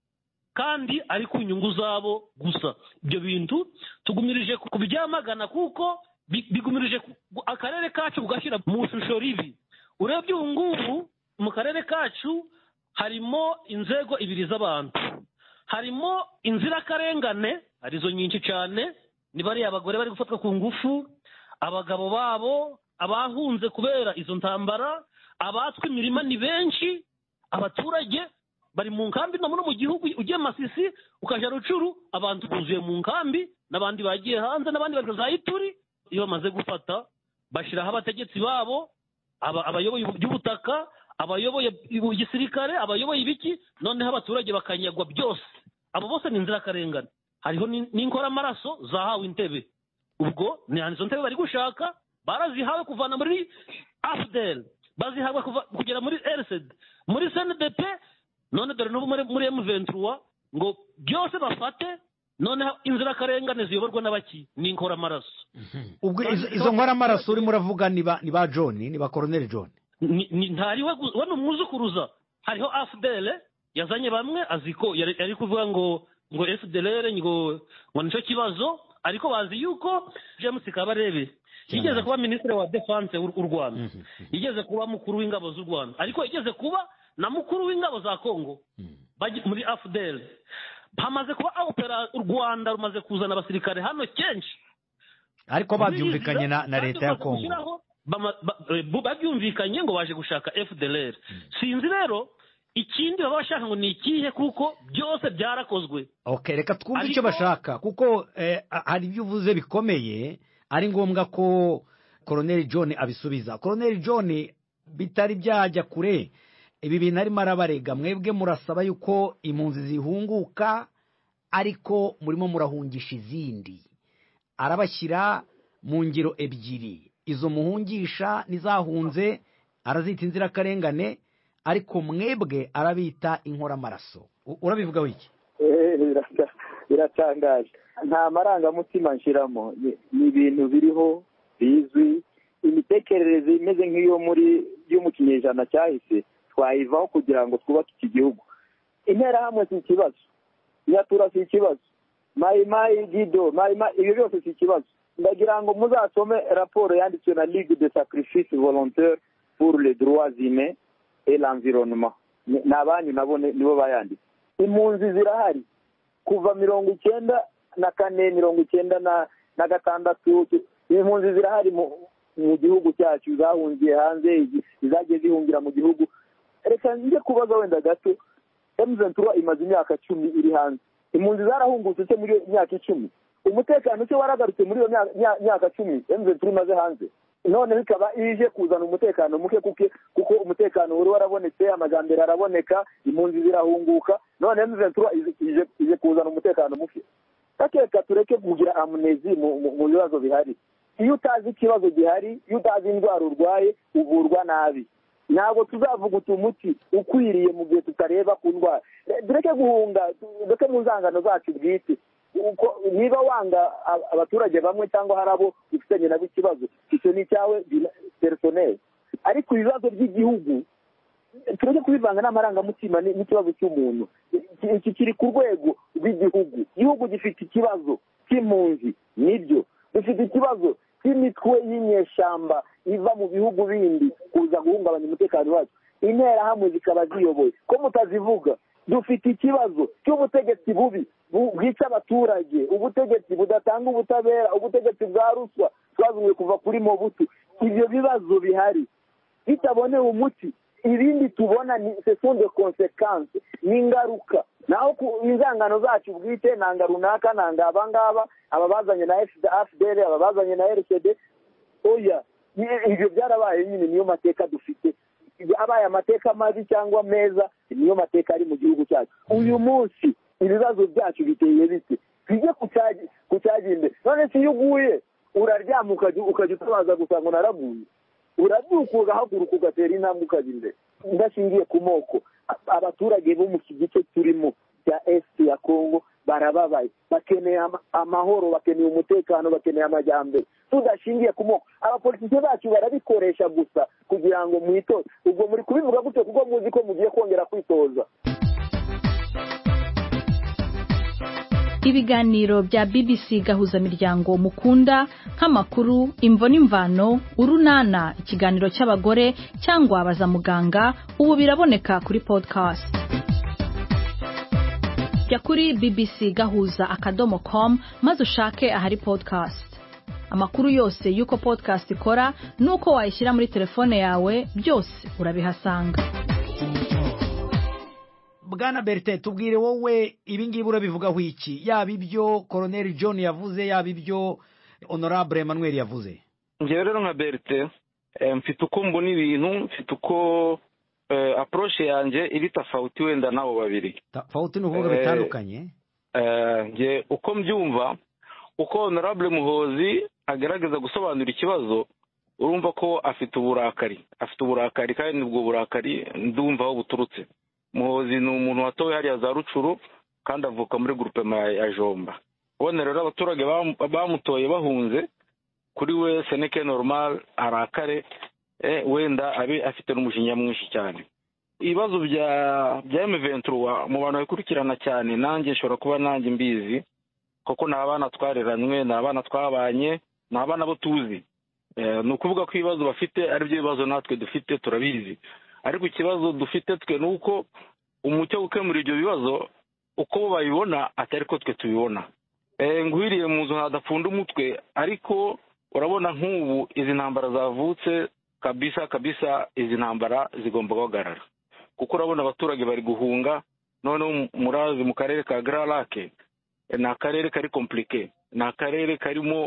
kandi ari ku nyungu zabo gusa. Ibyo bintu tugumirije kubyamagana kuko bigumirije akarere kacu bugashyira mu shusho ribi. Urebye ubu ngubu mu karere kacu harimo inzego ibiri z'abantu, harimo inzirakarengane arizo nyinshi cyane ni bari abagore bari gufatwa ku ngufu abagabo babo abahunze kubera izo ntambara abatwe imirima ni benshi abaturage bari mu nkambi no mu gihugu ugiye Masisi ukaja Rucuru abantu buzuye mu nkambi n'abandi bagiye hanze n'abandi bari za Ituri iyo bamaze gufata bashiraho abategetsi babo abayoboye by'ubutaka abayoboye igisirikare abayoboye ibiki noneho abaturage bakanyagwa byose abo bose ni inzirakarengane. Hariho n'inkora amaraso zahawe intebe ubwo ni izo ntebe bari gushaka barazihawe kuvana muri A F D L bazihawe kugera muri R C D muri C N D P none dore n'ubu muri M vingt-trois ngo byose bafate noneho inzirakarengane ziyoborwa n'abaki n'inkora amaraso. Ubwo izo nkora amaraso urimo uravuga ni ba John ni ba Colonel John ni ntari we we n'umwuzukuruza hariho A F D L yazanye bamwe aziko yari yari kuvuga ngo ngo F D L R ngo ngo nico kibazo ariko bazi yuko James Kabarebe yigeze kuba ministre wa defense w'u Rwanda yigeze kuba mukuru w'ingabo z'u Rwanda ariko yigeze kuba na mukuru w'ingabo za Kongo muri A F D L bamaze kuba opera u Rwanda rumaze kuzana abasirikare hano kenshi ariko babyumvikanye na, na leta ya Kongo babyumvikanye ngo baje gushaka F D L R sinzi rero ikindi baba bashaka ngo ni ikihe kuko byose byarakozwe. Okay, reka twumve icyo bashaka kuko eh, hari ibyo uvuze bikomeye ari ngombwa ko Colonel John abisubiza. Colonel John bitari byajya kure ibi bintu arimo arabarega mwebwe murasaba yuko impunzi zihunguka ariko murimo murahungisha izindi arabashyira mu ngiro ebyiri izo muhungisha nizahunze arazita inzirakarengane ariko mwebwe arabita inkora maraso. Urabivuga wiki? Eh biratangaje nta marangamutima nshiramo ni ibintu biriho bizwi imitekerereze imeze nk'iyo muri yo mu kinyejana cyahise twayivaho kugira ngo twubake iki gihugu. Intera hamwe si ikibazo nyatura si ikibazo mayi mayi gido mayi mayi ibyo byose si ikibazo. Ndagira ngo muzasome raporo yanditswe na Ligue de Sacrifice Volontaire pour les droits humains et l'environnement. Nabanyu nabone nibo bayanditse. Impunzi zirahari kuva mirongo icyenda na kane mirongo icyenda na na gatandatu impunzi zirahari mu mu gihugu cyacu zahungiye hanze izagiye zihungira mu gihugu. Reka njye kubaza wenda gato M vingt-trois imaze imyaka cumi iri hanze impunzi zarahungutse cyo muri imyaka icumi umutekano cyo waragarutse muri iyo myaka cumi M vingt-trois imaze hanze none bikaba ije kuzana umutekano muke kuke kuko umutekano wari warabonetse amajambere araboneka impunzi zirahunguka none M vingt-trois ije ije kuzana umutekano muke. Takeka tureke kugira amnezi mu bibazo bihari. Iyo utazi ikibazo gihari iyo utazi indwara urwaye uvurwa nabi ntabwo tuzavuga utumuti ukwiriye mu gihe tutareba ku ndwara. Dureke guhunga dureke mu nzangano zacu bwite uko niba wanga abaturage bamwe cyangwa harabo ufitanye nabo ikibazo icyo ni cyawe personnel ariko ibibazo by'igihugu tureke kubivanga n'amarangamutima n'ikibazo cy'umuntu. Iki kiri ku rwego rw'igihugu. Igihugu gifite ikibazo cy'impunzi nibyo dufite ikibazo cy'imitwe y'inyeshamba iva mu bihugu bindi kuza guhungabanya umutekano wacu intera hamwe zikaba ziyoboye ko mutazivuga. Dufite ikibazo cy'ubutegetsi bubi bwica abaturage ubutegetsi budatanga ubutabera ubutegetsi bwa ruswa twazumwe kuva kuri Mobutu. Ibyo bibazo bihari bitabone umuti ibindi tubona ni ce sont des conséquences n'ingaruka naho inzangano zacu bwite nanga runaka nanga abangaba ababazanye na F D L ababazanye na R C D oya ibyo byarabaye nyine niyo mateka dufite abaye amateka mabi cyangwa meza niyo mateka ari mu gihugu cyacu. Uyu munsi ibibazo byacu biteye bite bijye kucaji kucaginde none si yuguye uraryamuka ukajya utabaza gusanga naraguye urabyuka ugahaguruka ugatera intambwe ukajya imbere. Ndashingiye ku moko abaturage bo mu gice turimo cya Est ya Kongo barababaye bakeneye amahoro bakeneye umutekano bakeneye amajyambere tudashingiye ku moko. Abapolitike bacu barabikoresha gusa kugira ngo mwitoze ubwo muri kubivuga gute kuko muzi ko mugiye kongera kwitoza. Ibiganiro bya B B C gahuza miryango mukunda nk'amakuru imvo n'imvano urunana ikiganiro cy'abagore cyangwa abaza muganga ubu biraboneka kuri podcast. Jya kuri b b c gahuza akadomo com maze ushake ahari podcast. Amakuru yose yuko podcast ikora nuko wayishyira muri telefone yawe byose urabihasanga. Bwana Bertin tubwire wowe ibingibi urabivugaho iki yaba ibyo Colonel John yavuze yaba ibyo Honorable Emmanuel yavuze? Ngewe rero nka Bertin mfite uko mbona ibintu mfite uko approche yanjye iri tofauti wenda nabo babiri. Tofauti ni uvuga bitandukanye? Eh nge uko mbyumva uko Honorable Muhozi agerageza gusobanura ikibazo urumva ko afite uburakari afite uburakari kandi ubwo burakari ndumva aho buturutse. Muhozi ni umuntu watowe hariya za Rucuru kandi avuka muri groupement ya Jomba. Wone rero abaturage bamutoye bahunze kuri we seneke normal arakare eh wenda abe afite n'umujinya mwinshi cyane. ibibazo bya bya M vingt-trois mu bantu bakurikirana cyane nanjye nshobora kuba nanjye mbizi kuko ni abana twareranywe, ni abana twabanye, ni abana bo tuzi. Ni ukuvuga ko ibibazo bafite ari byo bibazo natwe dufite turabizi, ariko ikibazo dufite twe ni uko umucyo wo gukemura ibyo bibazo uko babibona atari ko twe tubibona. Ngwiriye mu nzu hadapfunda umutwe, ariko urabona nk'ubu izi ntambara zavutse kabisa kabisa, izi ntambara zigomba guhagarara kuko urabona abaturage bari guhunga. None murazi mu karere ka Grand Lac ni akarere kari komplike, ni akarere karimo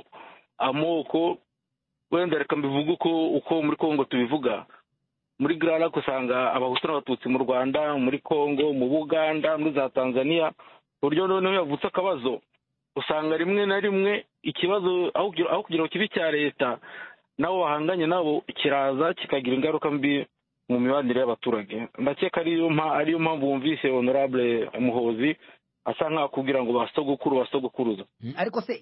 amoko, wenda reka mbivuge uko uko muri Kongo tubivuga. Muri Grand Lac usanga abahutu n'abatutsi mu Rwanda, muri Kongo, mu Buganda, muri za Tanzania. Buryo noneho yavutse akabazo usanga rimwe na rimwe ikibazo aho kugira ngo kibi cya leta nabo bahanganye nabo kiraza kikagira ingaruka mbi mu mibanire y'abaturage. Ndakeka ariyo mpa ariyo mpamvu bumvise Honorable Muhozi asa nka kugira ngo basogokuru basogokuruza. Ariko se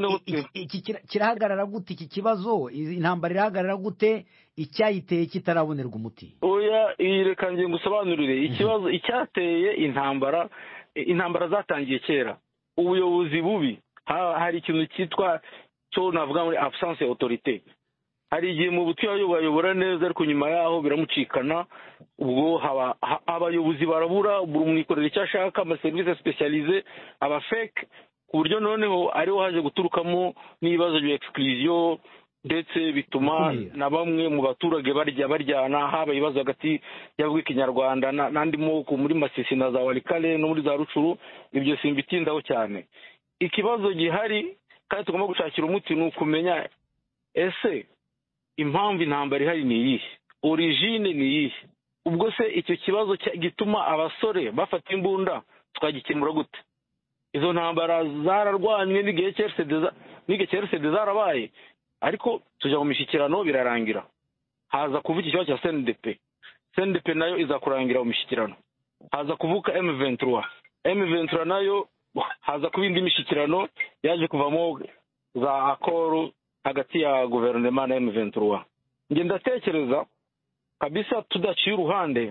iki kirahagarara gute iki kibazo? Intambara irahagarara gute icyayiteye kitarabonerwa umuti? Oya, ireka ngiye ngusobanurire ikibazo icyateye intambara. Intambara zatangiye kera, ubuyobozi bubi. Hari ikintu cyitwa cyo navuga muri absence autorité. Hari igihe mu buti bayobora neza ariko nyuma yaho biramucikana, ubwo haba abayobozi barabura, buri umwe ikorera icyo ashaka, ama service spécialisé aba fake, ku buryo noneho ariho haje guturukamo n'ibibazo bya exclusion, ndetse bituma na bamwe mu baturage barya baryana, haba ibibazo hagati y'abavuga ikinyarwanda n'andi moko muri Masisi na za Walikale no muri za Rucuru. Ibyo simbitindaho cyane. Ikibazo gihari kandi tugomba gushakira umuti ni ukumenya ese impamvu intambara ihari ni iyihe, origine ni iyihe. Ubwo se icyo kibazo gituma abasore bafata imbunda twagikemura gute? Izo ntambara zararwanywe n'igihe cy'R C D zarabaye, ariko tujya mu mishyikirano birarangira, haza kuvuka ikibazo cya C N D P. C N D P nayo iza kurangira mu mishyikirano, haza kuvuka M vingt-trois. M vingt-trois nayo haza kuba indi mishyikirano yaje kuvamo za akoro hagati ya guverinoma na M vingt-trois. Nge ndatekereza kabisa tudaciye uruhande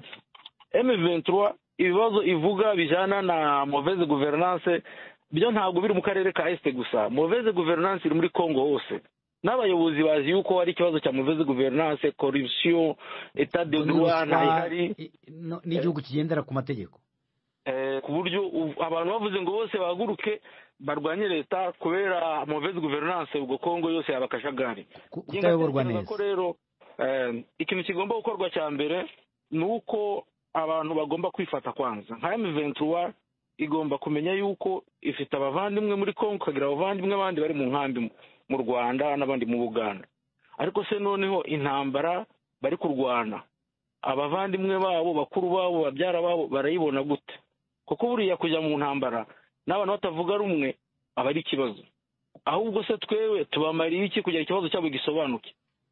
M vingt-trois ibibazo ivuga bijana na mauvaise gouvernance byo ntabwo biri mu karere ka Est gusa. Mauvaise gouvernance iri muri Kongo hose, n'abayobozi bazi yuko hari ikibazo cya mauvaise gouvernance, corruption, état de droit ntayihari, n'igihugu kigendera ku mategeko. Eh, ku buryo abantu bavuze ngo bose bahaguruke barwanye leta kubera mauvaise gouvernance, ubwo Kongo yose yabakashagari kutayoborwa neza. Ko rero eh, ikintu kigomba gukorwa cya mbere nuko abantu bagomba kwifata kwanza. Nka M vingt-trois igomba kumenya yuko ifite abavandimwe muri Kongo, kagira abavandimwe abandi bari mu nkambi mu Rwanda n'abandi mu Buganda. Ariko se noneho intambara bari kurwana, abavandimwe babo, bakuru babo, babyara babo barayibona gute? Kuko buriya kujya mu ntambara n'abantu batavuga rumwe aba ari ikibazo. Ahubwo se twewe tubamariye iki kugira ikibazo cyabo gisobanuke?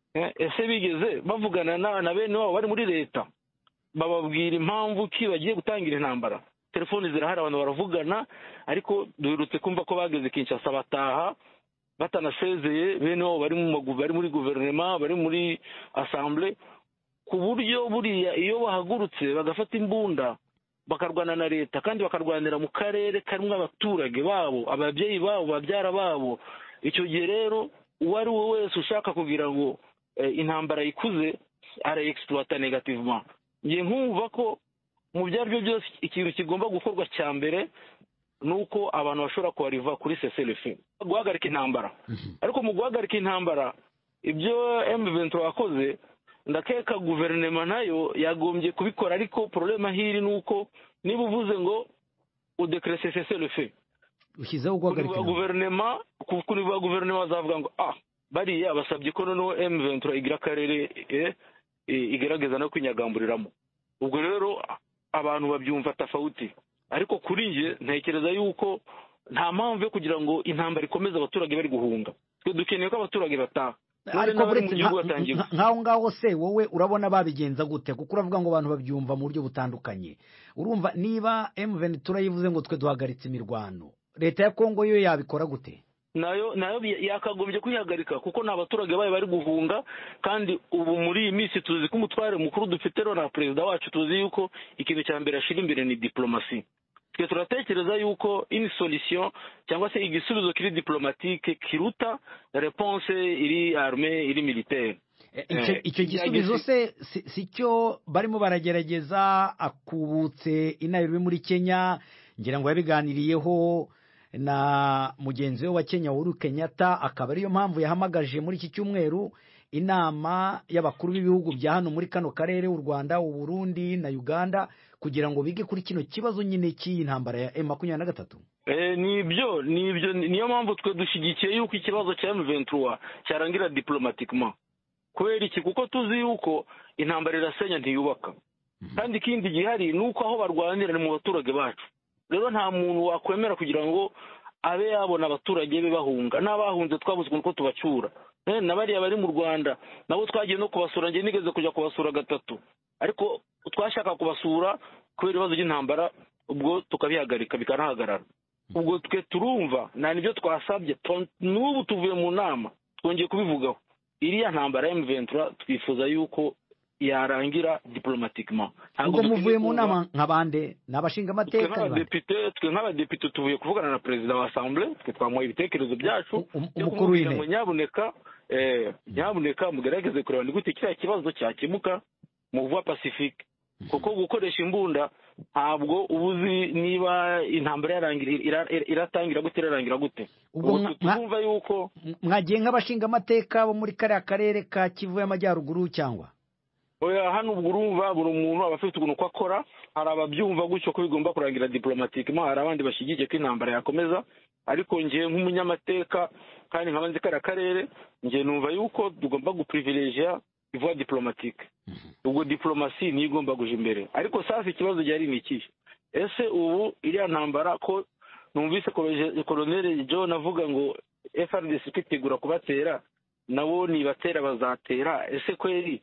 Ese bigeze bavugana na bene wabo bari muri leta bababwira impamvu ki bagiye gutangira intambara? Telefoni zirahari, abantu baravugana, ariko duherutse kumva ko bageze Kinshasa bataha batanasezeye bene wabo bari mu bari muri guverinoma, bari muri assemblée, ku buryo buriya iyo bahagurutse bagafata imbunda bakarwana na leta kandi bakarwanira mu karere karimo abaturage babo, ababyeyi babo, babyara babo, icyo gihe rero uwo ari we wese ushaka kugira ngo eh, intambara ikuze ara exploiter negativement. Ngiye nkumva ko mu byaryo byose ikintu kigomba gukorwa cya mbere nuko abantu bashobora kuariva kuri cessez-le-feu, guhagarika intambara. Ariko mu guhagarika intambara ibyo M vingt-trois akoze, ndakeka guverinoma nayo yagombye kubikora, ariko problema hiri nuko niba uvuze ngo udecrece cessez-le-feu ushyizeho guhagarika guverinoma, kuko niba guverinoma azavuga ngo ah bariya basabye ko noneho M vingt-trois igira akarere eh, igerageza no kwinyagamburiramo. Ubwo rero abantu babyumva tafauti, ariko kuri nje ntekereza yuko nta mpamvu yo kugira ngo intambara ikomeze abaturage bari guhunga. Twe dukeneye ko abaturage bataha. Ariko buretse nkaho ngaho se wowe urabona babigenza gute? Kuko uravuga ngo abantu babyumva mu buryo butandukanye. Urumva niba M vingt-trois yivuze ngo twe duhagaritse imirwano, leta ya Kongo yo yabikora gute? nayo nayo yakagombye kwihagarika kuko n'abaturage bayo bari guhunga kandi ubu muri iyi minsi tuzi ko umutware mukuru dufite na perezida wacu tuzi yuko ikintu cya mbere ashira imbere ni diplomasi. Twe turatekereza yuko une solution cyangwa se igisubizo kiri diplomatique kiruta réponse iri armée iri militaire. Icyo gisubizo se si cyo barimo baragerageza akubutse inayirwe muri Kenya ngira ngo yabiganiriyeho na mugenzi we wa Kenya Uhuru Kenyatta, akaba ariyo mpamvu yahamagaje muri iki cyumweru inama y'abakuru b'ibihugu bya hano muri kano karere u Rwanda, u Burundi na Uganda kugira ngo bige kuri kino kibazo nyine cy'iyi ntambara ya M makumyabiri na gatatu. Eh nibyo nibyo niyo mpamvu twe dushigikiye yuko ikibazo cya M vingt-trois cyarangira diplomatiquement. Kubera iki kuko tuzi yuko intambara irasenya ntiyubaka. Kandi ikindi gihari nuko aho barwanira ni mu baturage bacu. Rero nta muntu wakwemera kugira ngo abe yabona abaturage be bahunga. N'abahunze twabuze uko tubacyura. Na bariya bari mu Rwanda nabo twagiye no kubasura, nge nigeze kujya kubasura gatatu. Ariko twashaka kubasura kubera ibibazo by'intambara ubwo tukabihagarika bikanahagarara. Ubwo twe turumva nta nibyo twasabye, n'ubu tuvuye mu nama twongeye kubivugaho. Iriya ntambara ya M vingt-trois twifuza yuko yarangira diplomatiquement. Ubwo muvuye mu nama nk'abande n'abashinga amateka n'abadepite, twe nk'abadepite tuvuye kuvugana na perezida wa assemblée, twe twamuha ibitekerezo byacu. Umukuru w'inteko nyabuneka eh nyabuneka mugerageze kureba ni gute kiriya kibazo cyakemuka mu voie pacifique, kuko gukoresha imbunda ntabwo ubuzi niba intambara yarangira iratangira gute irarangira gute. Ubwo twumva yuko mwagiye nk'abashinga amateka bo muri kariya karere ka Kivu y'Amajyaruguru cyangwa oya hano ubwo urumva buri muntu aba afite ukuntu ko akora, hari ababyumva gutyo ko bigomba kurangira diplomatiquement, hari abandi bashyigikiye ko intambara yakomeza. Ariko ngiye nk'umunyamateka kandi nkabanze kariya karere ngiye numva yuko tugomba guprivilegia voie diplomatique. Ubwo diplomasi ni igomba guja imbere. Ariko sasa ikibazo cyari ni iki? Ese ubu iriya ntambara ko numvise Colonel John avuga ngo F R D C itegura kubatera, nabo ni batera bazatera. Ese kweri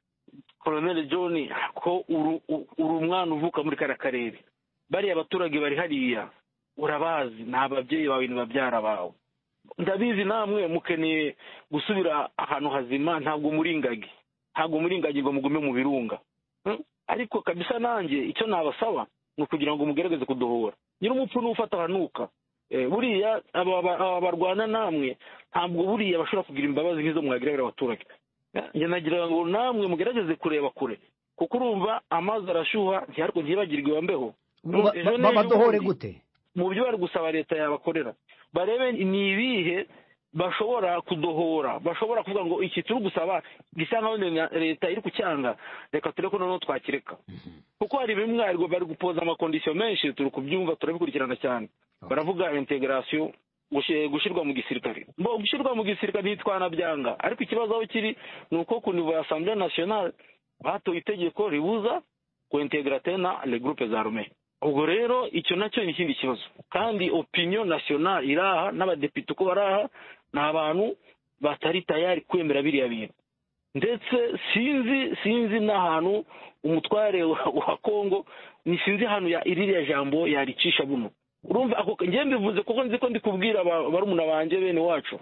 Colonel John ko uru umwana uvuka muri kara karere, bari abaturage bari hariya urabazi, n'ababyeyi bawe n'ababyara bawe, ndabizi namwe mukeneye gusubira ahantu hazima, ntabwo muri ingagi ntabwo muri ingagi ngo mugume mu birunga. Ariko kabisa nanjye icyo nabasaba ni ukugira ngo mugerageze kudohora nyiri umupfu n'ufata hanuka. Buriya abarwana namwe ntabwo buriya bashobora kugira imbabazi nk'izo mwagirira abaturage. Njye nagira ngo namwe mugerageze kureba kure, kuko urumva amazi arashuha ntihariko ntibagirwe wambeho. Babadohore gute? Mu byo bari gusaba leta yabakorera barebe ni ibihe bashobora kudohora, bashobora kuvuga ngo iki turi gusaba gisa nkaho leta iri kucyanga, reka tureko noneho twakireka. Kuko hari bimwe ariko bari gupoza amakondisiyo menshi, turi kubyumva turabikurikirana cyane. Baravuga integration, gushirwa mu gisirikare. Mbo gushirwa mu gisirikare ntitwana byanga, ariko ikibazo aho kiri nuko ku niveau ya Assemblée nationale batoye itegeko ribuza ku integrate na les groupes armés. Ubwo rero icyo nacyo ni ikindi kibazo. Kandi opinion nationale iraha n'abadepite ko baraha n'abantu batari tayari kwemera biriya bintu. Ndetse sinzi sinzi n'ahantu umutware wa Kongo ni sinzi hano ya iririya jambo yaricisha buno. Urumva ako ngiye mbivuze kuko nzi ko ndi kubwira barumuna banje bene wacu.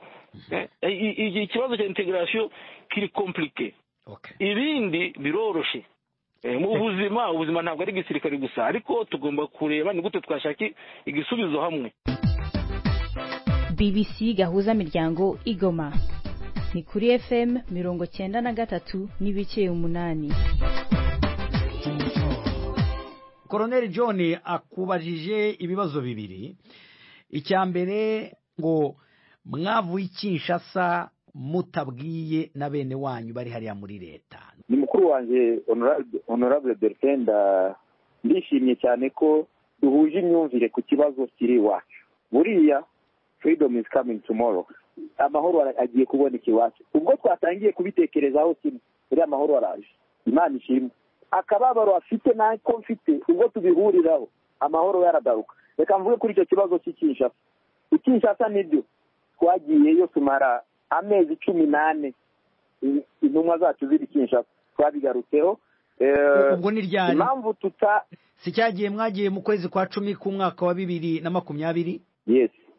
Iki kibazo cya integration kiri compliqué. Ibindi biroroshe. Mu buzima ubuzima ntabwo ari gisirikare gusa, ariko tugomba kureba ni gute twashaka igisubizo hamwe. B B C gahuza miryango Igoma ni kuri F M mirongo cyenda na gatatu n'ibice umunani. Colonel John akubajije ibibazo bibiri. Icya mbere ngo mwavuye Kinshasa mutabwiye na bene wanyu bari hariya muri leta. Ni mukuru wanjye honorable honorable Delfenda, ndishimye cyane ko duhuje imyumvire ku kibazo kiri iwacu. Buriya freedom is coming tomorrow. Amahoro agiye kuboneka iwacu. Ubwo twatangiye kubitekerezaho kimwe, buriya amahoro araje. Imana ishimwe. Akababaro afite nako mfite, ubwo tubihuriraho amahoro yaragaruka. Reka mvuge kuri icyo kibazo cy'Kinshasa. Kinshasa nibyo twagiyeyo tumara amezi cumi n'ane intumwa zacu ziri Kinshasa, twabigarutseho. Ubwo ni ryari? Impamvu tuta si cyagiye mwagiye mu kwezi kwa cumi ku mwaka wa bibiri na makumyabiri? Yes.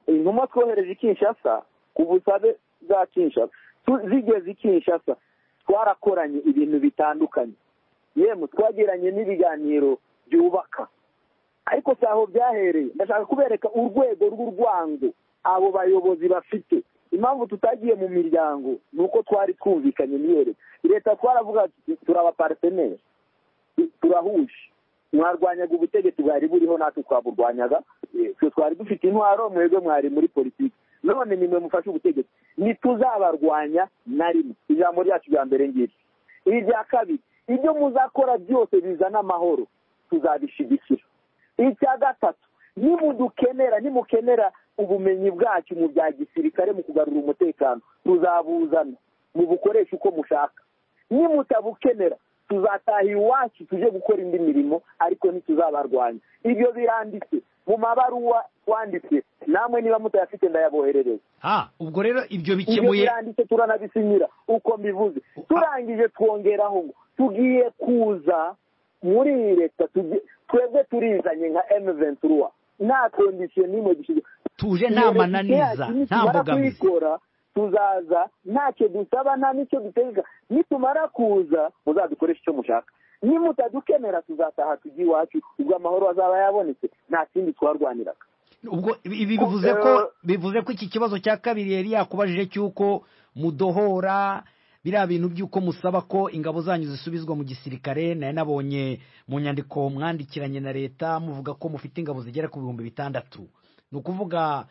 intumwa twohereje i Kinshasa ku busabe bwa Kinshasa zigeze i Kinshasa twarakoranye ibintu bitandukanye, yemwe twagiranye n'ibiganiro byubaka, ariko si aho byahereye. Ndashaka kubereka urwego rw'urwango abo bayobozi bafite. Impamvu tutagiye mu miryango ni uko twari twumvikanye n'iyo leta, twaravuga turaba partenaire, turahuje, mwarwanyaga ubutegetsi bwari buriho natwe twaburwanyaga, twe twari dufite intwaro, mwebwe mwari muri politiki, none nimwe mufashe ubutegetsi, ntituzabarwanya na rimwe. Ijambo ryacu rya mbere ngiri. Irya kabiri, ibyo muzakora byose bizana amahoro tuzabishigikira. Icya gatatu, nimudukenera nimukenera ubumenyi bwacu mu bya gisirikare mu kugarura umutekano, tuzabuzana mubukoresha uko mushaka. Nimutabukenera tuzataha iwacu tuje gukora indi mirimo, ariko ntituzabarwanya. Ibyo biranditse mu mabaruwa twanditse, namwe niba mutayafite ndayaboherereza. Ah, ubwo rero ibyo bikemuye. Ibyo biranditse turanabisinyira uko mbivuze. Turangije twongeraho ngo tugiye kuza muri leta, twebwe turizanye nka M vingt-trois, nta condition n'imwe gishize, tuje nta mananiza nta mbogamizi, tuzaza ntacyo dusaba nta n'icyo dutegeka. Nitumara kuza muzadukoresha icyo mushaka, nimutadukenera tuzataha tujya iwacu, ubwo amahoro azaba yabonetse, nta kindi twarwaniraga. Ubwo ibi bivuze ko bivuze ko iki kibazo cya kabiri yari yakubajije cy'uko mudohora biriya bintu by'uko musaba ko ingabo zanyu zisubizwa mu gisirikare. Naye nabonye mu nyandiko mwandikiranye na leta muvuga ko mufite ingabo zigera ku bihumbi bitandatu. Ni ukuvuga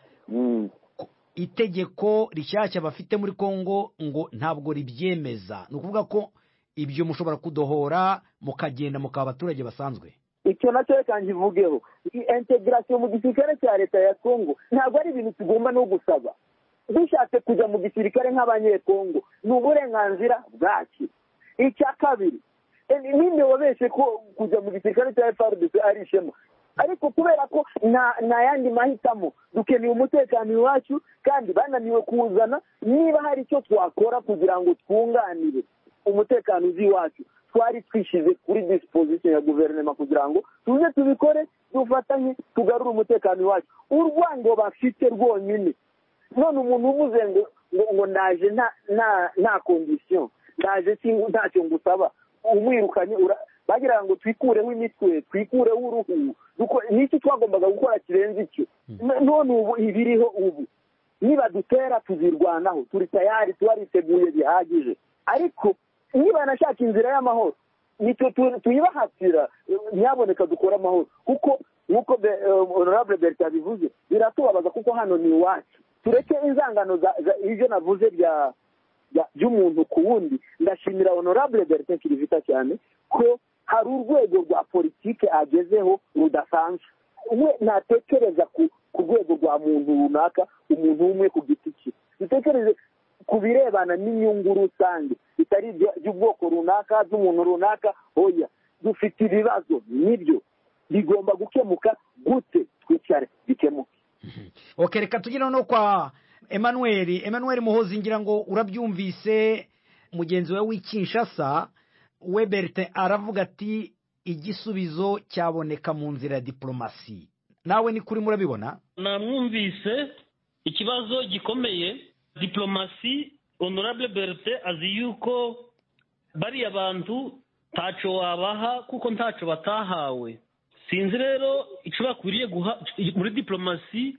itegeko rishyashya bafite muri Kongo ngo ntabwo ribyemeza. Ni ukuvuga ko ibyo mushobora kudohora mukagenda mukaba abaturage basanzwe. Icyo nacyo reka nkivugeho, integration mu gisirikare cya leta ya Kongo ntabwo ari ibintu tugomba no gusaba. Dushatse kujya mu gisirikare nk'abanyekongo ni uburenganzira bwacu. Icya kabiri, ninde wabeshe ko kujya mu gisirikare cya F A R D C ari ishema, ariko kubera ko nta yandi mahitamo, dukeneye umutekano iwacu, kandi bananiwe kuwuzana. Niba hari icyo twakora kugira ngo twunganire umutekano uzi iwacu, twari twishize kuri disposition ya guverinoma kugira ngo tuze tubikore, dufatanye tugarure umutekano iwacu. Urwango bafite rwonyine, none umuntu uvuze ngo ngo ndaje nta nta nta condition, ndaje ntacyo ngusaba, umwirukanye bagira ngo twikureho imitwe, twikureho uruhu, n'iki twagombaga gukora kirenze icyo. None ubu ibiriho ubu, niba dutera tuzirwanaho, turi tayari, twariteguye bihagije. Ariko niba nashaka inzira y'amahoro, nicyo tuyibahatira, ntiyaboneka dukora amahoro, kuko nk'uko honorable Bertrand yabivuze, biratubabaza kuko hano ni iwacu. Tureke inzangano ibyo navuze bya by'umuntu ku wundi. Ndashimira honorable Bertrand Kirivita cyane ko hari urwego rwa politike agezeho rudasanzwe. We ntatekereza ku rwego rwa muntu runaka, umuntu umwe ku giti cye. Dutekereze ku birebana n'inyungu rusange, bitari by'ubwoko runaka, by'umuntu runaka. Oya, dufite ibibazo nibyo bigomba gukemuka gute, twicare bikemuke. Okay, reka tugire no kwa Emmanuel Emmanuel Muhozi, ngira ngo urabyumvise mugenzi we w'Kinshasa we Bertin aravuga ati igisubizo cyaboneka mu nzira ya diplomasi. Nawe ni kuri murabibona? Namwumvise ikibazo gikomeye diplomasi. Honorable Bertin azi yuko bari abantu taco wabaha kuko ntaco batahawe. Sinzi rero icyo bakwiriye guha muri diplomasi.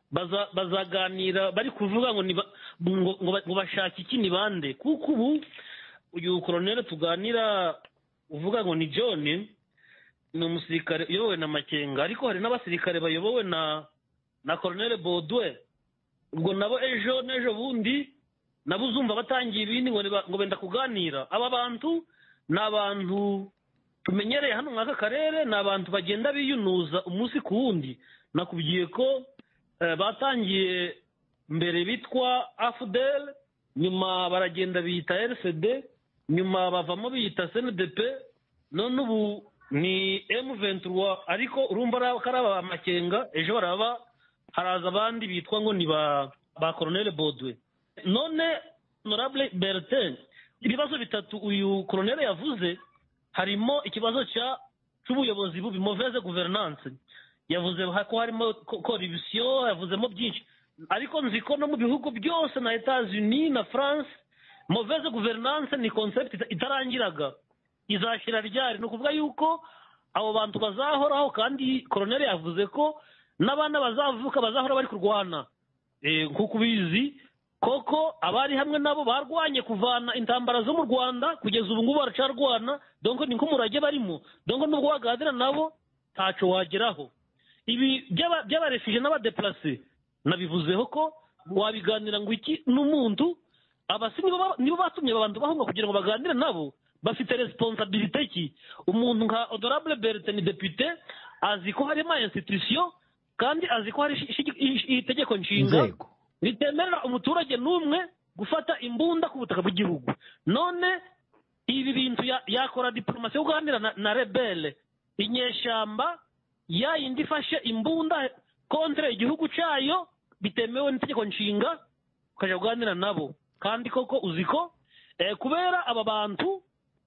Bazaganira bari kuvuga ngo ngo bashaka iki ni bande, kuko ubu uyu koloneli tuganira uvuga ngo ni John ni umusirikare uyobowe na Makenga, ariko hari n'abasirikare bayobowe na na koloneli Baudouin. Ubwo nabo ejo n'ejo bundi nabo uzumva batangiye ibindi ngo benda kuganira. Aba bantu ni abantu tumenyereye hano mwaka karere, ni abantu bagenda biyunuza umunsi ku wundi. Nakubwiye ko batangiye mbere bitwa A F D L, nyuma baragenda biyita R C D, nyuma bavamo biyita C N D P, none ubu ni M vingt-trois. Ariko urumva karaba Makenga, ejo baraba haraza abandi bitwa ngo ni ba ba Colonel Baudouin. None honorable Bertin, ibibazo bitatu uyu colonel yavuze, harimo ikibazo cya cy'ubuyobozi bubi, mauvaise gouvernance. Yavuze ko harimo corruption, yavuzemo byinshi. ariko nzi ko no mu bihugu byose na Etats-Unis na France mauvaise gouvernance ni concept itarangiraga izashira ryari. No kuvuga yuko abo bantu bazahoraho, kandi Colonel yavuze ko n'abana bazavuka bazahora bari kurwana. Eh nkuko bizi koko abari hamwe nabo barwanye kuvana intambara zo mu Rwanda kugeza ubu ngubu baracarwana, donc ni nkumurage barimo, donc nubwo wagadira nabo taco wageraho. Ibi byaba by'abarefije n'abadeplacer nabivuzeho ko wabiganira ngo iki n'umuntu abasi nibo batumye abantu bahunga kugira ngo baganire nabo, bafite responsabilité ki. Umuntu nka Honorable Bertin député azi ko hari ma institution kandi azi ko hari itegeko nshinga ritemerera umuturage n'umwe gufata imbunda ku butaka bw'igihugu. None ibi bintu yakora diplomasi yo kuganira na, na rebelle inyeshamba ya yindi fashe imbunda kontra igihugu cyayo bitemewe n'itegeko nshinga ukaje kuganira nabo. Kandi koko uziko eh, kubera aba bantu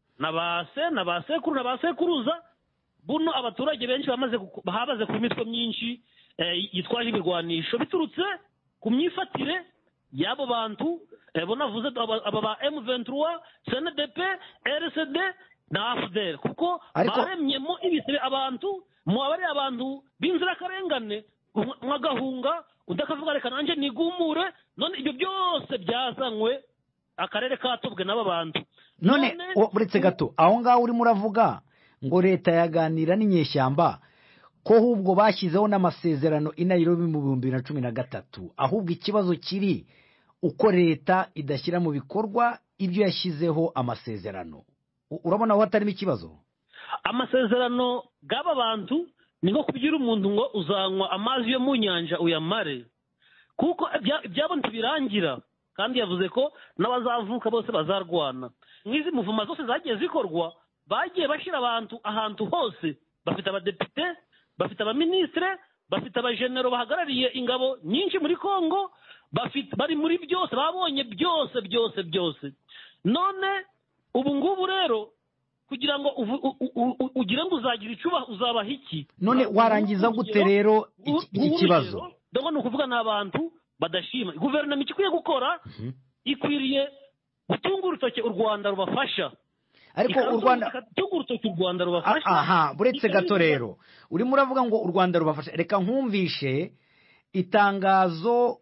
nabase nabasekuru nabasekuruza buno abaturage benshi bamaze bahabaze ku mitwe myinshi eh, yitwaje ibirwanisho biturutse ku myifatire y'abo bantu eh, bonavuze aba ba M vingt-trois C N D P R C D na A F D L kuko baremyemo ibisebe abantu mu abari abantu binzira karengane mwagahunga udakavuga reka nanje nigumure. None ibyo byose byazanywe akarere katubwe n'aba bantu. None uretse gato aho ngaho uri muravuga ngo leta yaganira n'inyeshyamba ko ahubwo bashyizeho n'amasezerano i Nairobi mu bihumbi bibiri na cumi na gatatu, ahubwo ikibazo kiri uko leta idashyira mu bikorwa ibyo yashyizeho amasezerano. Urabona aho hatarimo ikibazo? Amasezerano gaba bantu ni nko kubyira umuntu ngo uzanywa amazi yo mu nyanja uyamare, kuko ibyabonye birangira. Kandi yavuze ko n'abazavuka bose bazarwana. Mwizi muvuma zose zagiye zikorwa bagiye bashira abantu ahantu hose, bafite abadepite, bafite abaministre, bafite abagenero bahagarariye ingabo nyinshi muri Kongo, bafite bari muri byose, babonye byose byose byose. None ubu ngubu rero kugira ngo ugire ngo uzagira icuba uzabaha iki? None warangiza gute rero iki kibazo? Ndabona no kuvuga n'abantu badashima. Guverinoma ikwiye gukora ikwiriye gutunga urutoke u Rwanda rubafasha. Ariko u Rwanda gutunga urutoke u Rwanda rubafasha. Aha, buretse gato rero uri muravuga ngo u Rwanda rubafasha. Reka nkumvishe itangazo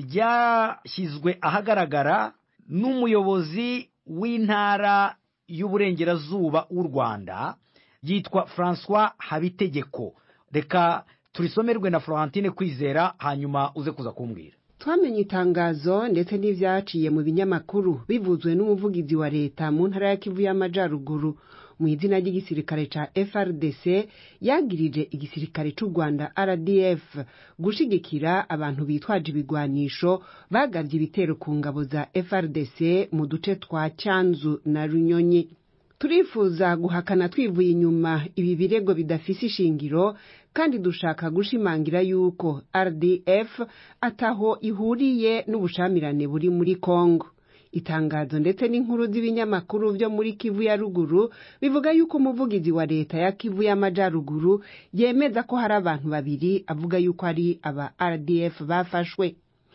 ryashyizwe ahagaragara n'umuyobozi w'intara y'uburengerazuba w'u Rwanda yitwa François Habitegeko. Reka turisomerwe na Florentine Kwizera hanyuma uze kuza kumbwira. Twamenye itangazo ndetse n'ivyaciye mu binyamakuru bivuzwe n'umuvugizi wa leta mu ntara ya Kivu y'Amajyaruguru mu izina ry'igisirikare ca F R D C yagirije igisirikare c'u Rwanda R D F gushigikira abantu bitwaje ibigwanisho bagavye ibitero ku ngabo za F R D C mu duce twa Cyanzu na Runyonyi. Turifuza guhakana twivuye inyuma ibi birego bidafise ishingiro, kandi dushaka gushimangira yuko R D F ataho ihuriye n'ubushamirane buri muri Kongo. Itangazo ndetse n'inkuru z'ibinyamakuru byo muri Kivu ya ruguru bivuga yuko umuvugizi wa leta ya Kivu y'Amajyaruguru yemeza ko hari abantu babiri avuga yuko ari aba R D F bafashwe.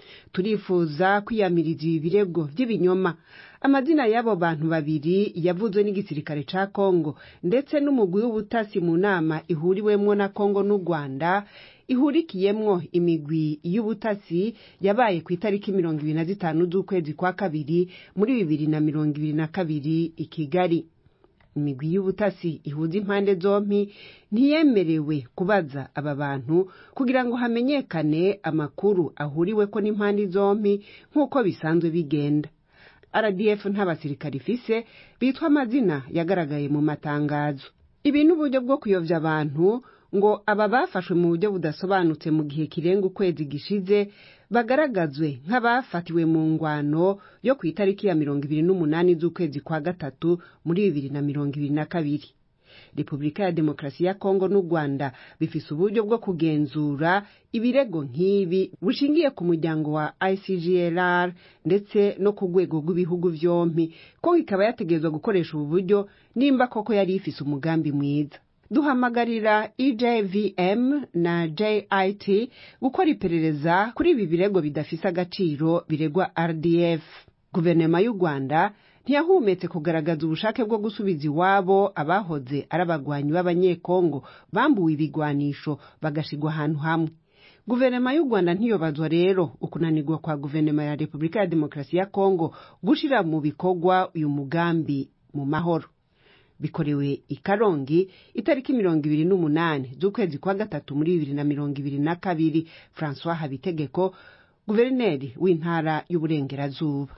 Turifuza kwiyamiriza ibi birego by'ibinyoma. Amazina y'abo bantu babiri yavuzwe n'igisirikare ca Kongo ndetse n'umugwi w'ubutasi mu nama ihuriwemwo na Kongo n'u Rwanda ihurikiyemwo imigwi y'ubutasi yabaye ku itariki mirongo ibiri na zitanu z'ukwezi kwa kabiri muri bibiri na mirongo ibiri na kabiri i Kigali. Imigwi y'ubutasi ihuza impande zompi ntiyemerewe kubaza aba bantu kugira ngo hamenyekane amakuru ahuriwe ko n'impande zompi nk'uko bisanzwe bigenda. R D F nta basirikare ifise bitwa amazina yagaragaye mu matangazo. Ibi n'uburyo bwo kuyovya abantu ngo aba bafashwe mu buryo budasobanutse mu gihe kirenga ukwezi gishize bagaragazwe nk'abafatiwe mu ngwano yo ku itariki ya mirongo ibiri n'umunani z'ukwezi kwa gatatu muri bibiri na mirongo ibiri na kabiri. Repubulika ya Demokarasi ya Kongo n'u Rwanda bifise uburyo bwo kugenzura ibirego nk'ibi bushingiye ku muryango wa I C G L R ndetse no ku rwego rw'ibihugu vyompi, ko ikaba yategezwa gukoresha ubu buryo nimba koko yari ifise umugambi mwiza. duhamagarira E J V M na J I T gukora iperereza kuri ibi birego bidafise agaciro biregwa R D F. Guverinoma y'u Rwanda ntiyahumetse kugaragaza ubushake bwo gusubiza iwabo abahoze ari abagwanyi b'abanyekongo bambuwe ibigwanisho bagashigwa ahantu hamwe. Guverinoma y'u Rwanda ntiyobazwa rero ukunanirwa kwa guverinoma ya Repubulika ya Demokarasi ya Kongo gushira mu bikorwa uyu mugambi mu mahoro. Bikorewe i Karongi itariki mirongo ibiri n'umunani z'ukwezi kwa gatatu muri bibiri na mirongo ibiri na kabiri. François Habitegeko, guverineri w'intara y'Uburengerazuba.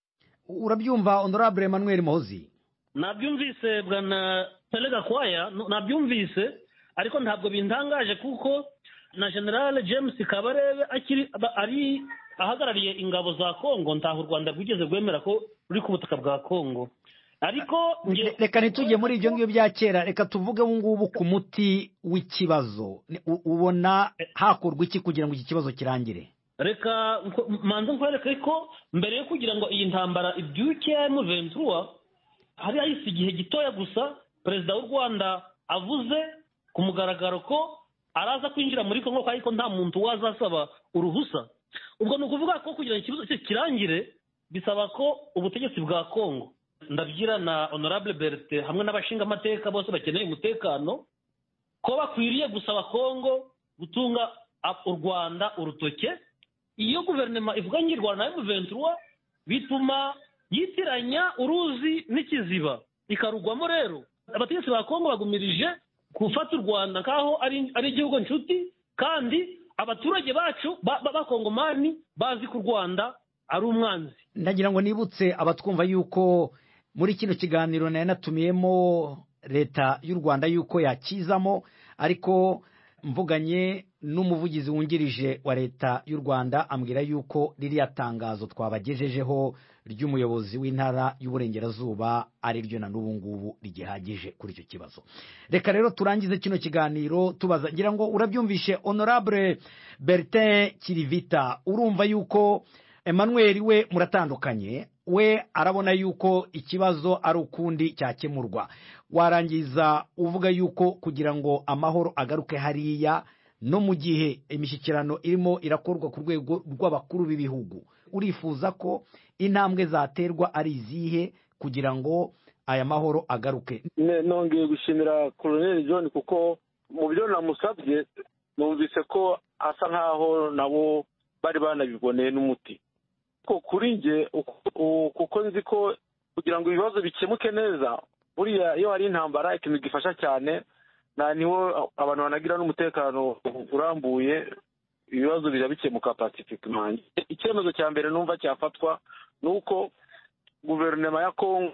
Urabyumva Honorable Emmanuel Mohozi? Nabyumvise bwana Pelega Kwaya, nabyumvise ariko ntabwo bintangaje kuko na General James Kabarebe akiri ari ahagarariye ingabo za Kongo ntaho u Rwanda rwigeze rwemera ko ruri ku butaka bwa Kongo. Ariko reka nitujye muri ibyo ngibyo bya kera, reka tuvuge ubu ngubu ku muti w'ikibazo. Ubona hakorwa iki kugira ngo iki kibazo kirangire? Reka manze nkwereke ko mbere yo kugira ngo iyi ntambara ibyuke mu ventura hari ahise igihe gitoya gusa perezida w'u Rwanda avuze ku mugaragaro ko araza kwinjira muri Kongo ariko nta muntu wazasaba uruhusa. Ubwo ni ukuvuga ko kugira ngo ikibazo cye kirangire bisaba ko ubutegetsi bwa Kongo, ndabyira na Honorable Bertin hamwe n'abashinga amateka bose bakeneye umutekano, ko bakwiriye gusaba Kongo gutunga u Rwanda urutoke. Iyo guverinoma ivuga ngo irwana na ventura bituma yitiranya uruzi n'ikiziba ikarugwamo. Rero abategetsi ba Kongo bagumirije gufata u Rwanda kaho ari ari igihugu nshuti, kandi abaturage bacu b'abakongomani bazi ku Rwanda ari umwanzi. Ndagira ngo nibutse abatwumva yuko muri kino kiganiro naye natumiyemo leta y'u Rwanda yuko yakizamo, ariko mvuganye n'umuvugizi wungirije wa leta y'u Rwanda ambwira yuko ririya tangazo twabagejejeho ry'umuyobozi w'intara y'Uburengerazuba ari ryo na n'ubu ngubu rigihagije kuri icyo kibazo. Reka rero turangize kino kiganiro tubaza, ngira ngo urabyumvishe Honorable Bertin Kirivita, urumva yuko Emmanuel we muratandukanye, we arabona yuko ikibazo ari ukundi cyakemurwa. Warangiza uvuga yuko kugira ngo amahoro agaruke hariya no mu gihe imishyikirano irimo irakorwa ku rwego rw'abakuru b'ibihugu, urifuza ko intambwe zaterwa ari izihe kugira ngo aya mahoro agaruke? Nongeye gushimira Colonel John kuko mu byo namusabye numvise ko asa nkaho nabo bari banabiboneye n'umuti. Ko kuri nge kuko nzi ko kugira ngo ibibazo bikemuke neza, buriya iyo hari intambara ikintu gifasha cyane na niho abantu banagira n'umutekano urambuye, ibibazo bijya bikemuka pacifiquement. Icyemezo cya mbere numva cyafatwa nuko guverinoma ya Kongo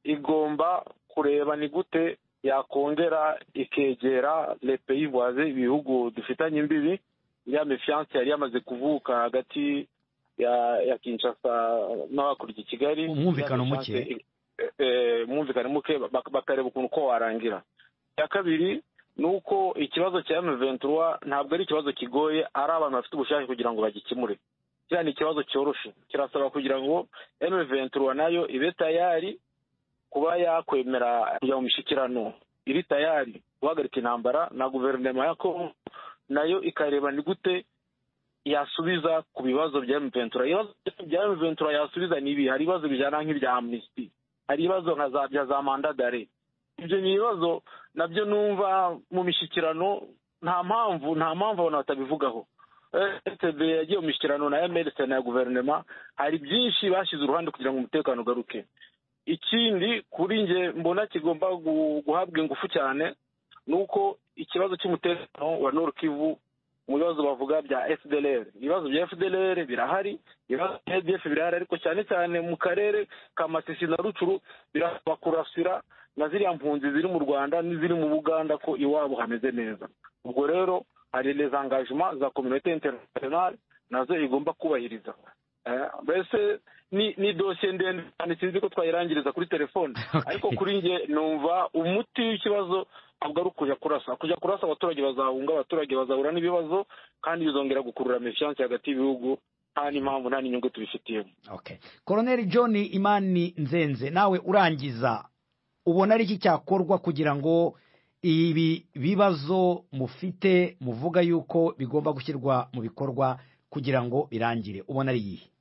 igomba kureba ni gute yakongera ikegera les pays voisins, ibihugu dufitanye imbibi. Ya méfiance yari yamaze kuvuka hagati ya ya Kinshasa n'abakuriye Kigali, umwumvikano muke eh umwumvikano muke bakareba ukuntu ko warangira. Ya kabiri nuko ikibazo cya M vingt-trois ntabwo ari ikibazo kigoye, ari abantu bafite ubushake kugira ngo bagikemure. Kira ni ikibazo cyoroshe, kirasaba kugira ngo M vingt-trois nayo ibe tayari kuba yakwemera kujya mu mishikirano, iri tayari guhagarika intambara, na guverinoma ya Kongo nayo ikareba ni gute yasubiza ku bibazo bya M vingt-trois. Ibibazo bya M vingt-trois yasubiza ni ibi: hari ibibazo bijyana nk'ibya amnesty, hari ibibazo nka za bya za mandat d'arrêt. Ibyo ni ibibazo nabyo numva mu mishikirano nta mpamvu nta mpamvu abantu batabivugaho. E T B yagiye mu mishikirano na M L C na guverinoma, hari byinshi bashize uruhande kugira ngo umutekano ugaruke. Ikindi kuri nge mbona kigomba guhabwa ingufu cyane nuko ikibazo cy'umutekano wa Nord Kivu mu bibazo bavuga bya F D L R, ibibazo bya F D L R birahari, ibibazo bya A D F birahari, ariko cyane cyane mu karere ka Masisi na Rucuru birabakurasira na ziriya mpunzi ziri mu Rwanda n'iziri mu Buganda ko iwabo hameze neza. Ubwo rero hari les engagements za communauté internationale nazo igomba kubahiriza. Mbese ni ni dossier ndende cyane, sinzi ko twayirangiriza kuri telefone, ariko kuri nge numva umuti w'ikibazo ntabwo ari kujya kurasa kujya kurasa abaturage bazahunga, abaturage bazahura n'ibibazo kandi bizongera gukurura méfiance hagati y'ibihugu, nta n'impamvu nta n'inyungu tubifitiyemo. Okay. Colonel John Imani Nzenze, nawe urangiza ubona ari iki cyakorwa kugira ngo ibi bibazo mufite muvuga yuko bigomba gushyirwa mu bikorwa kugira ngo birangire ubona ari iyihe?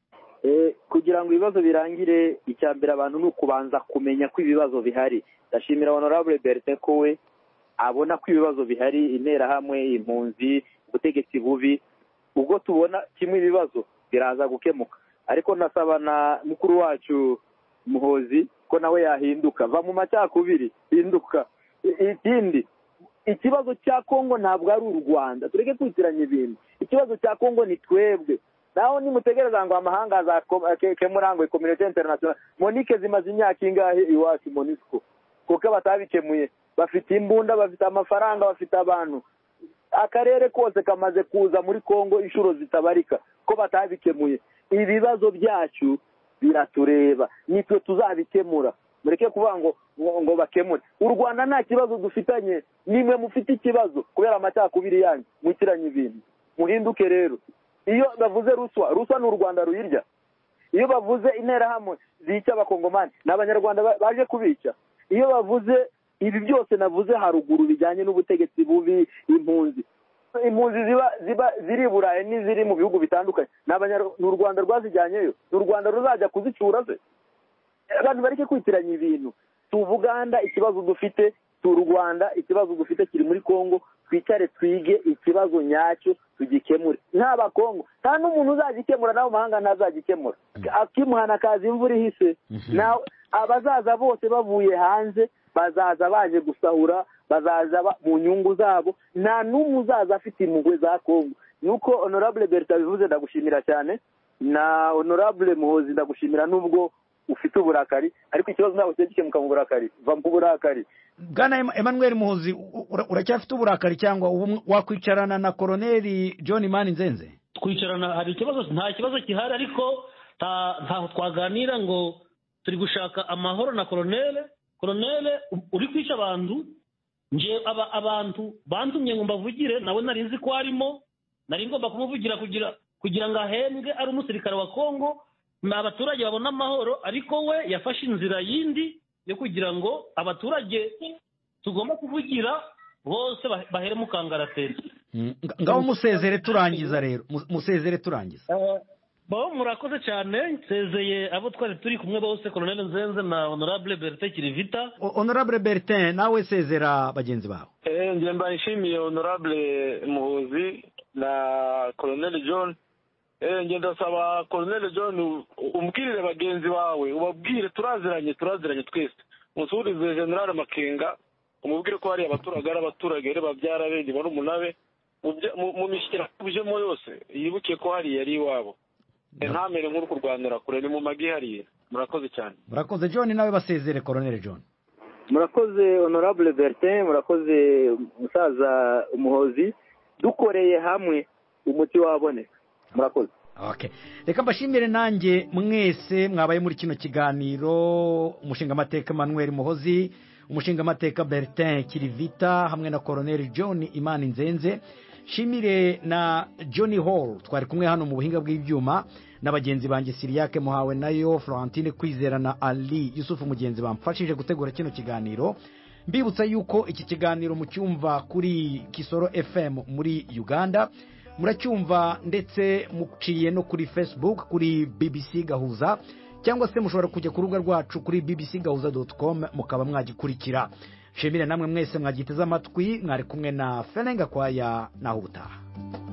Kugira ngo ibibazo birangire, icya mbere abantu ni ukubanza kumenya ko ibibazo bihari. Ndashimira Honorable Bertin ko we abona ko ibibazo bihari, interahamwe, impunzi, ubutegetsi bubi. Ubwo tubona kimwe ibibazo biraza gukemuka, ariko nasaba na mukuru wacu Muhozi ko nawe yahinduka, va mu macakubiri, hinduka. Ikindi, ikibazo cya Kongo ntabwo ari u Rwanda, tureke kwitiranya ibintu. Ikibazo cya Kongo ni twebwe. Naho nimutegereza ngo amahanga azakemurangwe community international. Monique zimaze imyaka ingahe iwacu Monisco kuko batabikemuye? Bafite imbunda, bafite amafaranga, bafite abantu. Akarere kose kamaze kuza muri Kongo inshuro zitabarika ko batabikemuye. Ibibazo byacu biratureba, nitwe tuzabikemura. Mureke kuvuga ngo ngo bakemure. U Rwanda nta kibazo dufitanye, nimwe mufite ikibazo kubera amacakubiri yanyu mwitiranye ibintu. Muhinduke rero. Iyo bavuze ruswa, ruswa n'u Rwanda ruyirya. Iyo bavuze interahamwe zica abakongomani n'abanyarwanda baje kubica. Iyo bavuze ibi byose navuze haruguru bijyanye n'ubutegetsi bubi, impunzi impunzi ziba ziba ziri Burayi n'iziri mu bihugu bitandukanye, n'u Rwanda rwazijyanyeyo, n'u Rwanda ruzajya kuzicura se? Abantu bareke kwitiranya ibintu. Tu Buganda ikibazo dufite, tu Rwanda ikibazo dufite kiri muri Kongo. Twicare twige ikibazo nyacyo tugikemure. Nta Kongo nta n'umuntu uzagikemura, naho mahanga ntazagikemura. Akimuhana kazi imvura ihise. Naho abazaza bose bavuye hanze bazaza baje gusahura, bazaza mu nyungu zabo. Nta n'umwe uzaza afite impuhwe za Kongo. Nuko Honorable Bertin bivuze, ndagushimira cyane, na Honorable Muhozi ndagushimira nubwo ufite uburakari, ariko ikibazo ntabwo cyagikemuka mu burakari. Va mu burakari. Bwana Emmanuel Muhozi, uracyafite uburakari cyangwa wakwicarana na Colonel John Imani Nzenze? Kwicarana hari ikibazo, nta kibazo kihari, ariko ntaho twaganira ngo turi gushaka amahoro na Colonel. Colonel uri kwica abantu, nje aba abantu bantumye ngo mbavugire, nawe nari nzi ko arimo, nari ngomba kumuvugira kugira kugira ngo ahembwe ari umusirikare wa Kongo n'abaturage babona amahoro, ariko we yafashe inzira yindi yo kugira ngo abaturage tugomba kuvugira bose bahere mu kangaratete. Ngaho musezere turangiza rero, musezere turangiza. Bo murakoze cyane, nsezeye abo twari turi kumwe bose, Colonel Nzenze na Honorable Bertin Kirivita. Honorable Bertin, nawe sezera bagenzi bawe. Eh, nje mbanishimiye Honorable Muhozi na Colonel John. Eh, nje ndasaba Colonel John umbwirire bagenzi bawe, ubabwire turaziranye turaziranye twese. Musurize General Makenga, umubwire ko hari abaturage ari abaturage re babyara bendi bari umunabe mu mishikira kubijemo yose, yibuke ko hari yari iwabo. Ntamere nkuru kurwanira kure ni mu magihariye. Murakoze cyane. Murakoze John, nawe basezere Colonel John. Murakoze Honorable Bertin, murakoze musaza Umuhozi, dukoreye hamwe umuti waboneka. Murakoze. Okay. Reka mbashimire nanjye mwese mwabaye muri kino kiganiro, umushinga amateka Emmanuel Muhozi, umushinga amateka Bertin Kirivita hamwe na Colonel John Imani Nzenze. Shimire na Johnny Hall twari kumwe hano mu buhinga bw'ibyuma, n'abagenzi banjye Siriake Muhawe nayo, Florentine Kwizera na Ali Yusufu mugenzi bamfashije gutegura kino kiganiro. Mbibutsa yuko iki kiganiro mu cyumva kuri Kisoro F M muri Uganda, muracyumva ndetse muciye no kuri Facebook kuri B B C Gahuza, cyangwa se mushobora kujya ku rubuga rwacu kuri b b c gahuza dot com mukaba mwagikurikira. Shemire namwe mwese mwagiteza amatwi, mwari kumwe na Felenga Kwaya, naho ubutaha.